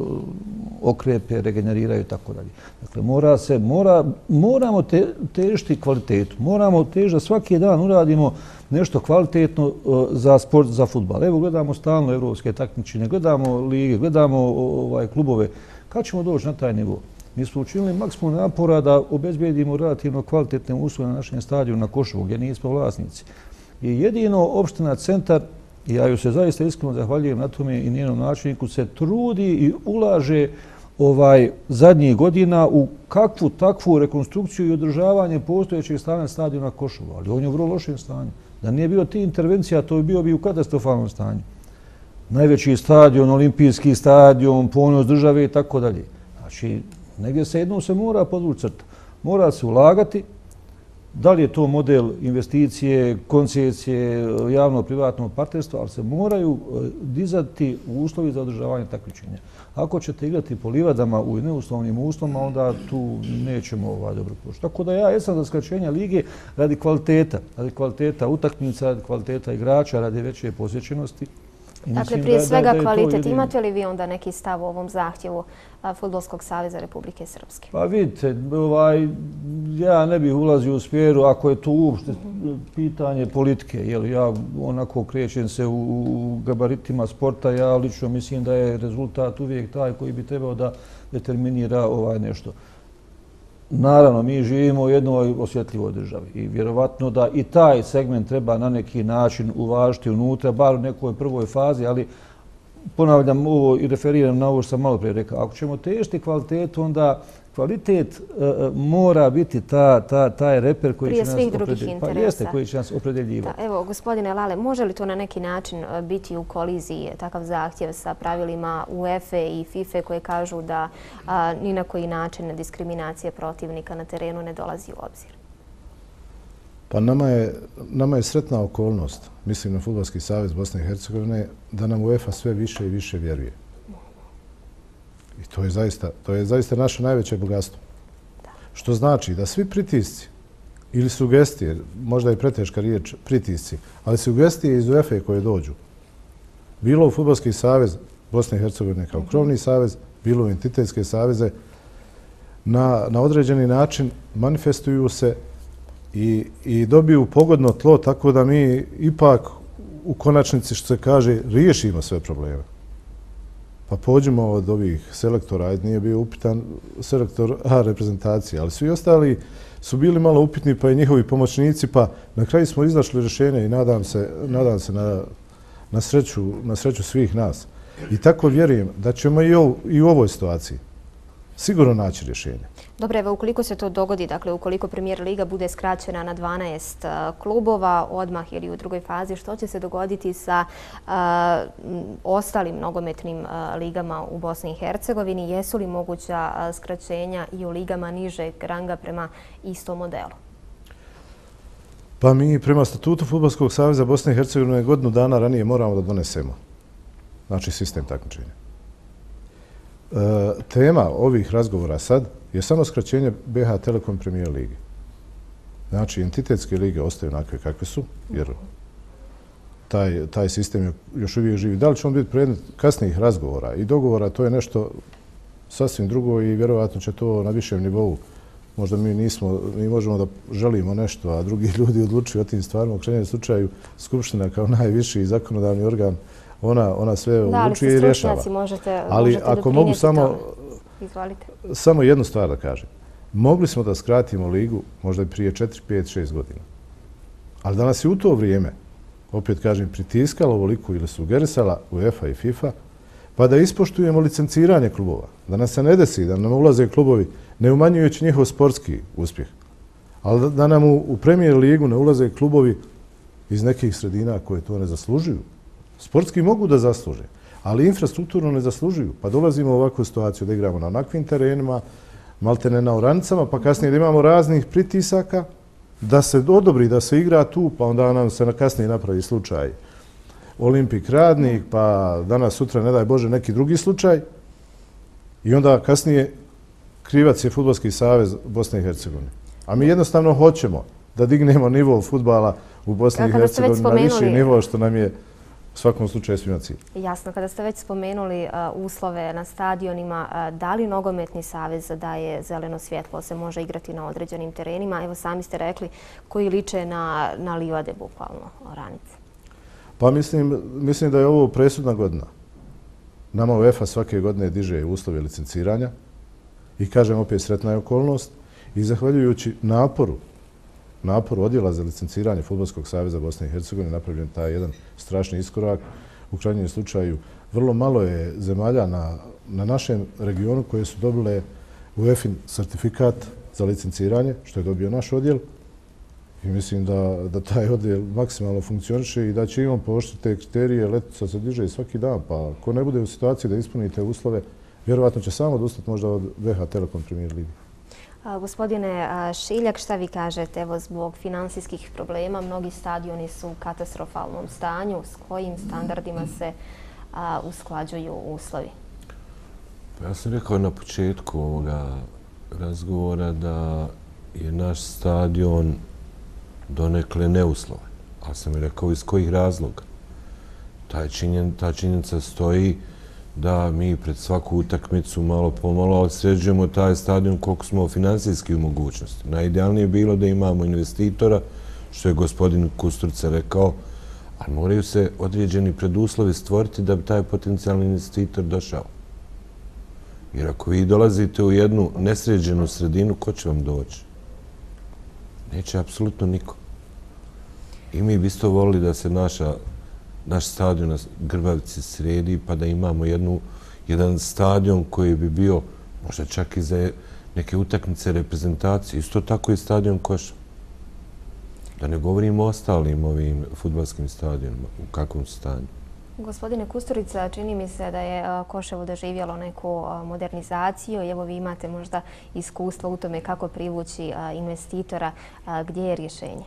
okrepe, regeneriraju i tako dalje. Dakle, mora se, mora, moramo te, težiti kvalitetu, moramo težiti da svaki dan uradimo nešto kvalitetno uh, za sport, za fudbal. Evo, gledamo stalno evropske takmičenje, gledamo lige, gledamo ovaj, klubove. Kad ćemo doći na taj nivo? Mi smo učinili maksimum napora da obezbijedimo relativno kvalitetne uslove na našem stadionu na Koševu, gdje nismo vlasnici. I jedino opština Centar, i ja ju se zaista iskreno zahvaljujem na tome i njenom načelniku, se trudi i ulaže ovaj zadnjih godina u kakvu takvu rekonstrukciju i održavanje postojećeg stanja stadiona Koševu. Ali on je u vrlo lošem stanju. Da nije bilo ti intervencija, to bi bio bi u katastrofalnom stanju. Najveći stadion, olimpijski stadion, ponos države i tako dalje. Znači, negdje se jednom se mora podvući crta. Mora se ulagati Da li je to model investicije, koncesije, javno-privatnog partnerstva, ali se moraju dizati uslovi za održavanje takmičenja. Ako ćete igrati po livadama u neuslovnim uslovima, onda tu nećemo ovaj dobro proći. Tako da ja jesam za skraćenje lige radi kvaliteta, radi kvaliteta utakmica, radi kvaliteta igrača, radi veće posjećenosti. Dakle, prije svega kvalitet. Imate li vi onda neki stav u ovom zahtjevu Fudbalskog saveza Republike Srpske? Pa vidite, ovaj, ja ne bih ulazio u sferu ako je to uopšte pitanje politike. Jer ja onako krećem se u gabaritima sporta, ja lično mislim da je rezultat uvijek taj koji bi trebao da determinira ovaj nešto. Naravno, mi živimo u jednoj osjetljivoj državi i vjerovatno da i taj segment treba na neki način uvažiti unutra, bar u nekoj prvoj fazi, ali ponavljam ovo i referiram na ovo što sam malo prije rekao. Ako ćemo težiti kvalitetu, onda kvalitet uh, mora biti ta, ta, taj reper koji prije će nas svih drugih interesa. Pa jeste, koji će nas opredeljivati. Da, evo, gospodine Lale, može li to na neki način biti u koliziji takav zahtjev sa pravilima UEFA i FIFA koje kažu da a, ni na koji način diskriminacija protivnika na terenu ne dolazi u obzir? Pa nama je, nama je sretna okolnost, mislim na Fudbalski savez Bosne i Hercegovine, da nam UEFA sve više i više vjeruje. I to je zaista, to je zaista naše najveće bogatstvo. Što znači da svi pritisci ili sugestije, možda je preteška riječ pritisci, ali sugestije iz UEFA koje dođu, bilo u Fudbalski savez Bosne i Hercegovine kao krovni savez, bilo u entitetske saveze, na, na određeni način manifestuju se i, i dobiju pogodno tlo tako da mi ipak u konačnici, što se kaže, riješimo sve probleme. Pa pođemo od ovih selektora, ajde nije bio upitan selektor A reprezentacije, ali svi ostali su bili malo upitni, pa i njihovi pomoćnici, pa na kraju smo iznašli rješenje i nadam se, nadam se na, na, sreću, na sreću svih nas. I tako vjerujem da ćemo i, ov, i u ovoj situaciji sigurno naći rješenje. Dobro, evo, ukoliko se to dogodi, dakle, ukoliko Premijer Liga bude skraćena na dvanaest klubova odmah ili u drugoj fazi, što će se dogoditi sa uh, ostalim nogometnim uh, ligama u Bosni i Hercegovini? Jesu li moguća uh, skraćenja i u ligama nižeg ranga prema istom modelu? Pa mi prema statutu Fudbalskog saveza Bosne i Hercegovine godinu dana ranije moramo da donesemo. Znači, sistem takmičenja. E, tema ovih razgovora sad je samo skraćenje B H Telekom Premijer Lige. Znači, entitetske lige ostaju onakve kakve su, jer taj, taj sistem je još uvijek živi. Da li će on biti predmet kasnijih razgovora i dogovora, to je nešto sasvim drugo i vjerovatno će to na višem nivou. Možda mi nismo, mi možemo da želimo nešto, a drugi ljudi odlučuju o tim stvarima. U krajnjem slučaju, Skupština kao najviši zakonodavni organ, ona, ona sve odlučuje i rješava. Da, ali možete, ali možete ako mogu samo, samo jednu stvar da kažem. Mogli smo da skratimo ligu možda prije četiri, pet, šest godina. Ali da nas je u to vrijeme, opet kažem, pritiskala ovoliko ili sugerisala UEFA i FIFA, pa da ispoštujemo licenciranje klubova. Da nas se ne desi, da nam ulaze klubovi ne umanjujući njihov sportski uspjeh. Ali da nam u, u Premier ligu ne ulaze klubovi iz nekih sredina koje to ne zaslužuju. Sportski mogu da zasluže, ali infrastrukturno ne zaslužuju. Pa dolazimo u ovakvu situaciju da igramo na onakvim terenima, maltene na oranicama, pa kasnije da imamo raznih pritisaka, da se odobri, da se igra tu, pa onda nam se kasnije napravi slučaj Olimpik Radnik, pa danas, sutra, ne daj Bože, neki drugi slučaj. I onda kasnije krivac je Fudbalski savez Bosne i Hercegovine. A mi jednostavno hoćemo da dignemo nivo fudbala u Bosni i Hercegovini na viši nivo, što nam je u svakom slučaju svima cilj. Jasno, kada ste već spomenuli uh, uslove na stadionima, uh, da li nogometni savez daje zeleno svjetlo, se može igrati na određenim terenima? Evo, sami ste rekli koji liče na, na livade, bukvalno, oranice. Pa mislim, mislim da je ovo presudna godina. Nama UEFA svake godine diže uslove licenciranja i kažem opet sretna je okolnost i zahvaljujući naporu naporu odjela za licenciranje Fudbalskog saveza Bosne i Hercegovine napravljen taj jedan strašni iskorak. U krajnjem slučaju vrlo malo je zemalja na, na našem regionu koje su dobile UEFA-in certifikat za licenciranje, što je dobio naš odjel. I mislim da, da taj odjel maksimalno funkcioniše i da će imam pooštriti te kriterije. Letica se diže svaki dan, pa ko ne bude u situaciji da ispunite uslove, vjerovatno će samo odustati možda od B H Telekom Premier Lige. Gospodine Šiljak, šta vi kažete? Evo, zbog finansijskih problema mnogi stadioni su u katastrofalnom stanju. S kojim standardima se usklađuju uslovi? Ja sam rekao na početku ovoga razgovora da je naš stadion donekle neuslovan. Ali sam i rekao iz kojih razloga. Ta činjenica stoji da mi pred svaku utakmicu malo pomalo sređujemo taj stadion koliko smo finansijski u mogućnosti. Najidealnije je bilo da imamo investitora, što je gospodin Kusturica rekao, ali moraju se određeni preduslovi stvoriti da bi taj potencijalni investitor došao. Jer ako vi dolazite u jednu nesređenu sredinu, ko će vam doći? Neće apsolutno niko. I mi bi isto volili da se naša naš stadion na Grbavici sredi, pa da imamo jednu, jedan stadion koji bi bio možda čak i za neke utakmice reprezentacije. Isto tako i stadion Koševo. Da ne govorimo o ostalim ovim fudbalskim stadionima, u kakvom su stanju. Gospodine Kusturica, čini mi se da je Koševo doživjelo neku modernizaciju. Evo, vi imate možda iskustvo u tome kako privući investitora. Gdje je rješenje?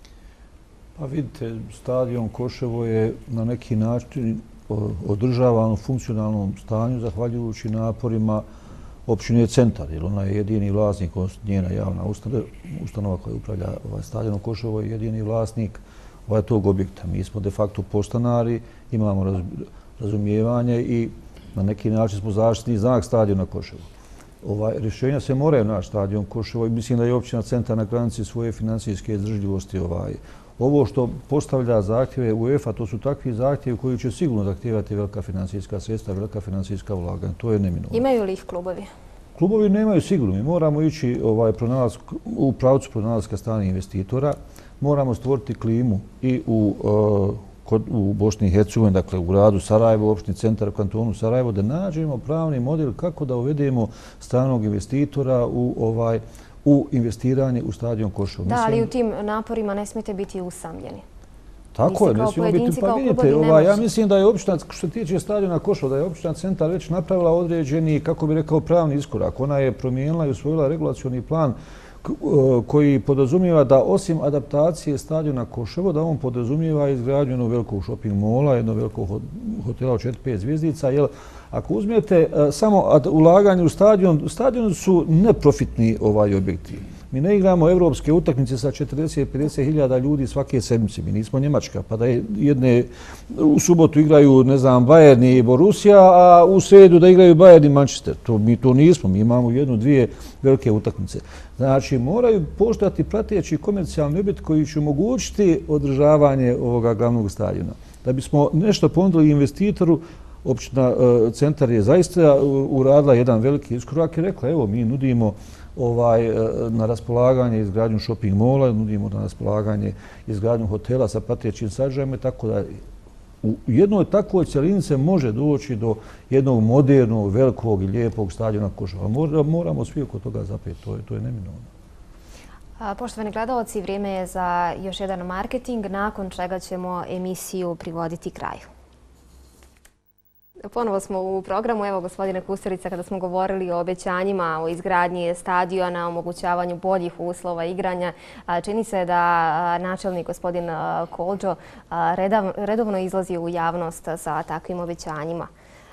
Pa vidite, stadion Koševo je na neki način održavan u funkcionalnom stanju zahvaljujući naporima općine Centar, jer ona je jedini vlasnik, njena javna ustanova koja upravlja ovaj stadion Koševo je jedini vlasnik ovaj tog objekta. Mi smo de facto postanari, imamo razumijevanje i na neki način smo zaštitni znak stadiona Koševo. Ovaj, rješenja se moraju naći stadion Koševo i mislim da je općina Centar na granici svoje financijske izdržljivosti. Ovaj, ovo što postavlja zahtjeve UEFA, to su takvi zahtjevi koji će sigurno zahtijevati velika financijska sredstva, velika financijska ulaganja. To je neminovno. Imaju li ih klubovi? Klubovi nemaju sigurno. Mi moramo ići ovaj, u pravcu pronalaska stranih investitora. Moramo stvoriti klimu i u, uh, kod, u Bosni i Hercegovini, dakle u gradu Sarajevo, opštini Centar, kantonu Sarajevo, da nađemo pravni model kako da uvedemo stranog investitora u ovaj u investiranje u stadion Koševo. Da, ali u tim naporima ne smijete biti usamljeni. Tako je, ne smijemo biti. Pa vidite, ovaj, ja mislim da je opština, što se tiče stadiona Koševo, da je opština Centar već napravila određeni, kako bi rekao, pravni iskorak. Ona je promijenila i usvojila regulacioni plan koji podrazumijeva da osim adaptacije stadiona Koševo, da on podrazumijeva izgradnju jednog velikog shopping mola, jednog velikog hotela od četiri pet zvjezdica, jer ako uzmete samo ulaganje u stadion, stadion su neprofitni ovaj objekti. Mi ne igramo evropske utakmice sa četrdeset do pedeset hiljada ljudi svake sedmice. Mi nismo Njemačka, pa da jedne u subotu igraju, ne znam, Bayern i Borussia, a u sredu da igraju Bayern i Manchester. To, mi to nismo. Mi imamo jednu, dvije velike utakmice. Znači, moraju postojati prateći komercijalni objekt koji će omogućiti održavanje ovoga glavnog stadiona. Da bismo nešto ponudili investitoru, općina Centar je zaista uradila jedan veliki iskorak i rekla, evo, mi nudimo ovaj, na raspolaganje izgradnju shopping mola, nudimo na raspolaganje izgradnju hotela sa pratećim sadržajima, tako da u jednoj takvoj cjelini se može doći do jednog modernog, velikog i lijepog stadiona Koševa. Moramo svi oko toga zapeti, to je, to je neminovno. Poštovani gledalci, vrijeme je za još jedan marketing, nakon čega ćemo emisiju privoditi kraju. Ponovo smo u programu. Evo, gospodine Kusturica, kada smo govorili o obećanjima, o izgradnji stadiona, o omogućavanju boljih uslova igranja, čini se da načelnik gospodin Koldžo redovno izlazi u javnost sa takvim obećanjima.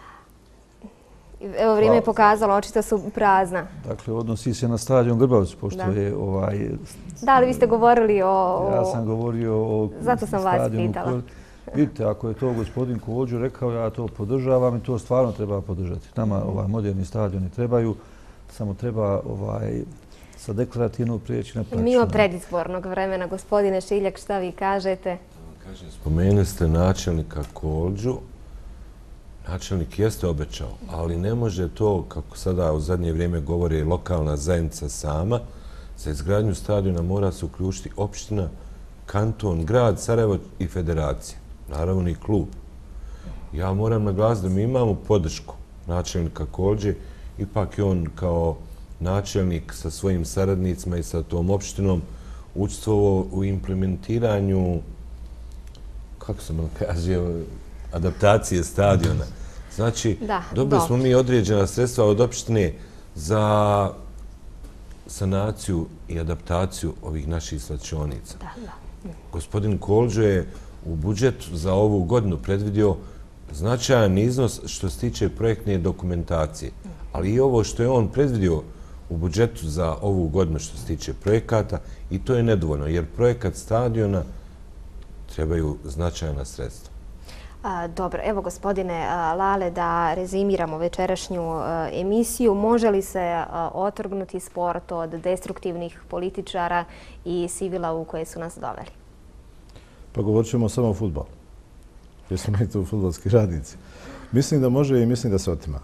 Evo, vrijeme je pokazalo, očito su prazna. Dakle, odnosi se na stadion Grbavicu, pošto je ovaj... Da, ali vi ste govorili o... Ja sam govorio o... Zato sam vas pitala. Vidite, ako je to gospodin Kođu rekao, ja to podržavam i to stvarno treba podržati. Nama ovaj, moderni stadioni trebaju, samo treba ovaj, sa deklarativno prijeći na praktično. Mimo predizbornog vremena, gospodine Šiljak, šta vi kažete? Kažem, spomenuli ste načelnika Kođu. Načelnik jeste obećao, ali ne može to, kako sada u zadnje vrijeme govori lokalna zajednica sama, za izgradnju stadiona mora se uključiti opština, kanton, grad, Sarajevo i federacija. Naravno i klub. Ja moram naglasiti da mi imamo podršku načelnika Kođe. Ipak je on kao načelnik sa svojim saradnicima i sa tom opštinom učestvovao u implementiranju, kako sam vam kažio, adaptacije stadiona. Znači, dobili smo mi određena sredstva od opštine za sanaciju i adaptaciju ovih naših slačionica. Da, da. Gospodin Kolđo je u budžetu za ovu godinu predvidio značajan iznos što se tiče projektne dokumentacije. Ali i ovo što je on predvidio u budžetu za ovu godinu što se tiče projekata, i to je nedovoljno, jer projekat stadiona trebaju značajna sredstva. Dobro, evo gospodine Lale, da rezimiramo večerašnju emisiju. Može li se otrgnuti sport od destruktivnih političara i sivila u koje su nas doveli? Pa govorit ćemo samo o fudbalu. Jer smo mi tu fudbalski radnici. Mislim da može i mislim da se otima.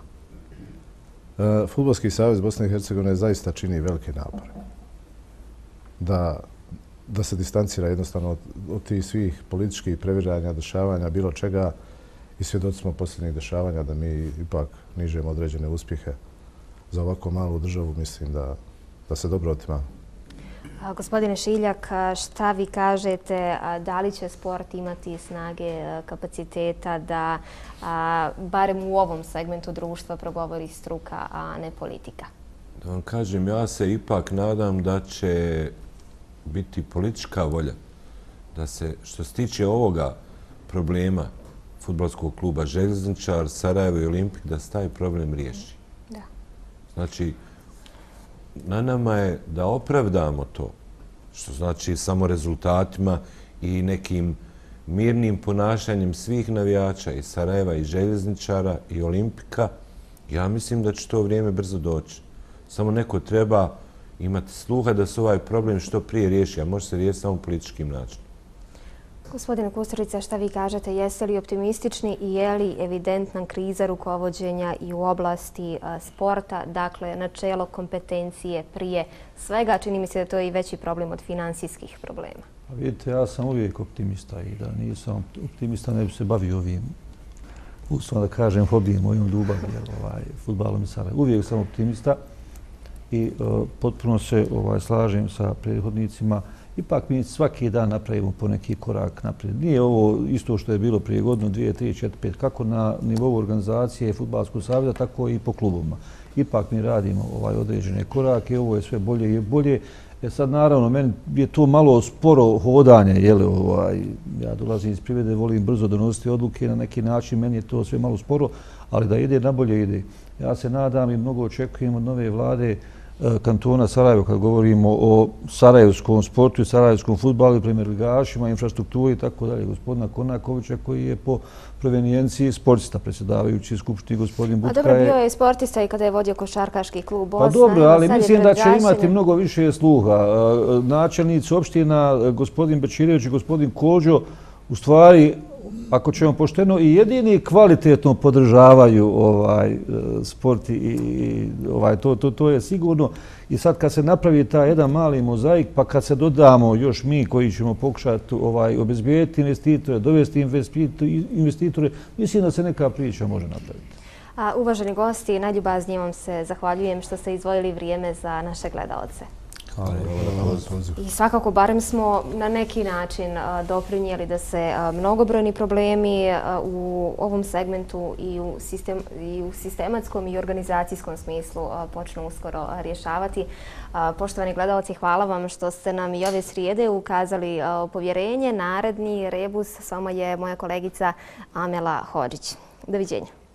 Fudbalski savez Bosne i Hercegovine zaista čini velike napore da, da se distancira jednostavno od, od tih svih političkih previranja, dešavanja, bilo čega, i svjedoci smo posljednjih dešavanja da mi ipak nižemo određene uspjehe za ovako malu državu. Mislim da, da se dobro otima. Gospodine Šiljak, šta vi kažete, da li će sport imati snage, kapaciteta da barem u ovom segmentu društva progovori struka, a ne politika? Da vam kažem, ja se ipak nadam da će biti politička volja da se, što se tiče ovoga problema fudbalskog kluba Željezničar, Sarajevo i Olimpik, da se taj problem riješi. Da. Znači, na nama je da opravdamo to, što znači samo rezultatima i nekim mirnim ponašanjem svih navijača i Sarajeva i Željezničara i Olimpika. Ja mislim da će to vrijeme brzo doći. Samo neko treba imati sluha da se ovaj problem što prije riješi, a može se riješiti samo političkim načinom. Gospodine Kusturica, šta vi kažete? Jeste li optimistični i je li evidentna kriza rukovođenja i u oblasti sporta, dakle načelo kompetencije prije svega? Čini mi se da to je i veći problem od finansijskih problema. Pa vidite, ja sam uvijek optimista i da nisam optimista ne bi se bavio ovim, uslovno da kažem, hobijem, mojom ljubavi, ovaj, fudbalom i Sarajevo. Uvijek sam optimista i uh, potpuno se ovaj, slažem sa prethodnicima. Ipak mi svaki dan napravimo po neki korak naprijed. Nije ovo isto što je bilo prije godinu, dvije, tri, četiri, pet, kako na nivou organizacije Fudbalskog saveza, tako i po klubovima. Ipak mi radimo ovaj određene korake, ovo je sve bolje i bolje. E sad, naravno, meni je to malo sporo hodanje, jel, ovaj, ja dolazim iz privrede, volim brzo donositi odluke na neki način, meni je to sve malo sporo, ali da ide, nabolje ide. Ja se nadam i mnogo očekujem od nove vlade kantona Sarajevo, kad govorimo o sarajevskom sportu i sarajevskom fudbalu, premier ligašima, infrastrukturi i tako dalje, gospodina Konakovića koji je po provenijenciji sportista, predsjedavajući Skupštini, gospodin Butka. A dobro, bio je sportista i kada je vodio košarkaški klub Bosna. Pa dobro, ali mislim da će imati mnogo više sluha. Načelnici opština, gospodin Bečirević i gospodin Kolđo, u stvari, ako ćemo pošteno, i jedini kvalitetno podržavaju ovaj sport i ovaj to to to je sigurno. I sad kad se napravi taj jedan mali mozaik, pa kad se dodamo još mi koji ćemo pokušati ovaj obezbijediti investitore, dovesti investitore, mislim da se neka priča može napraviti. A uvaženi gosti, najljubaznije vam se zahvaljujem što ste izdvojili vrijeme za naše gledaoce. I svakako, barem smo na neki način doprinijeli da se mnogobrojni problemi u ovom segmentu i u, sistem, i u sistematskom i organizacijskom smislu počnu uskoro rješavati. Poštovani gledalci, hvala vam što ste nam i ove srijede ukazali povjerenje. Naredni rebus s vama je moja kolegica Amela Hodžić. Doviđenja.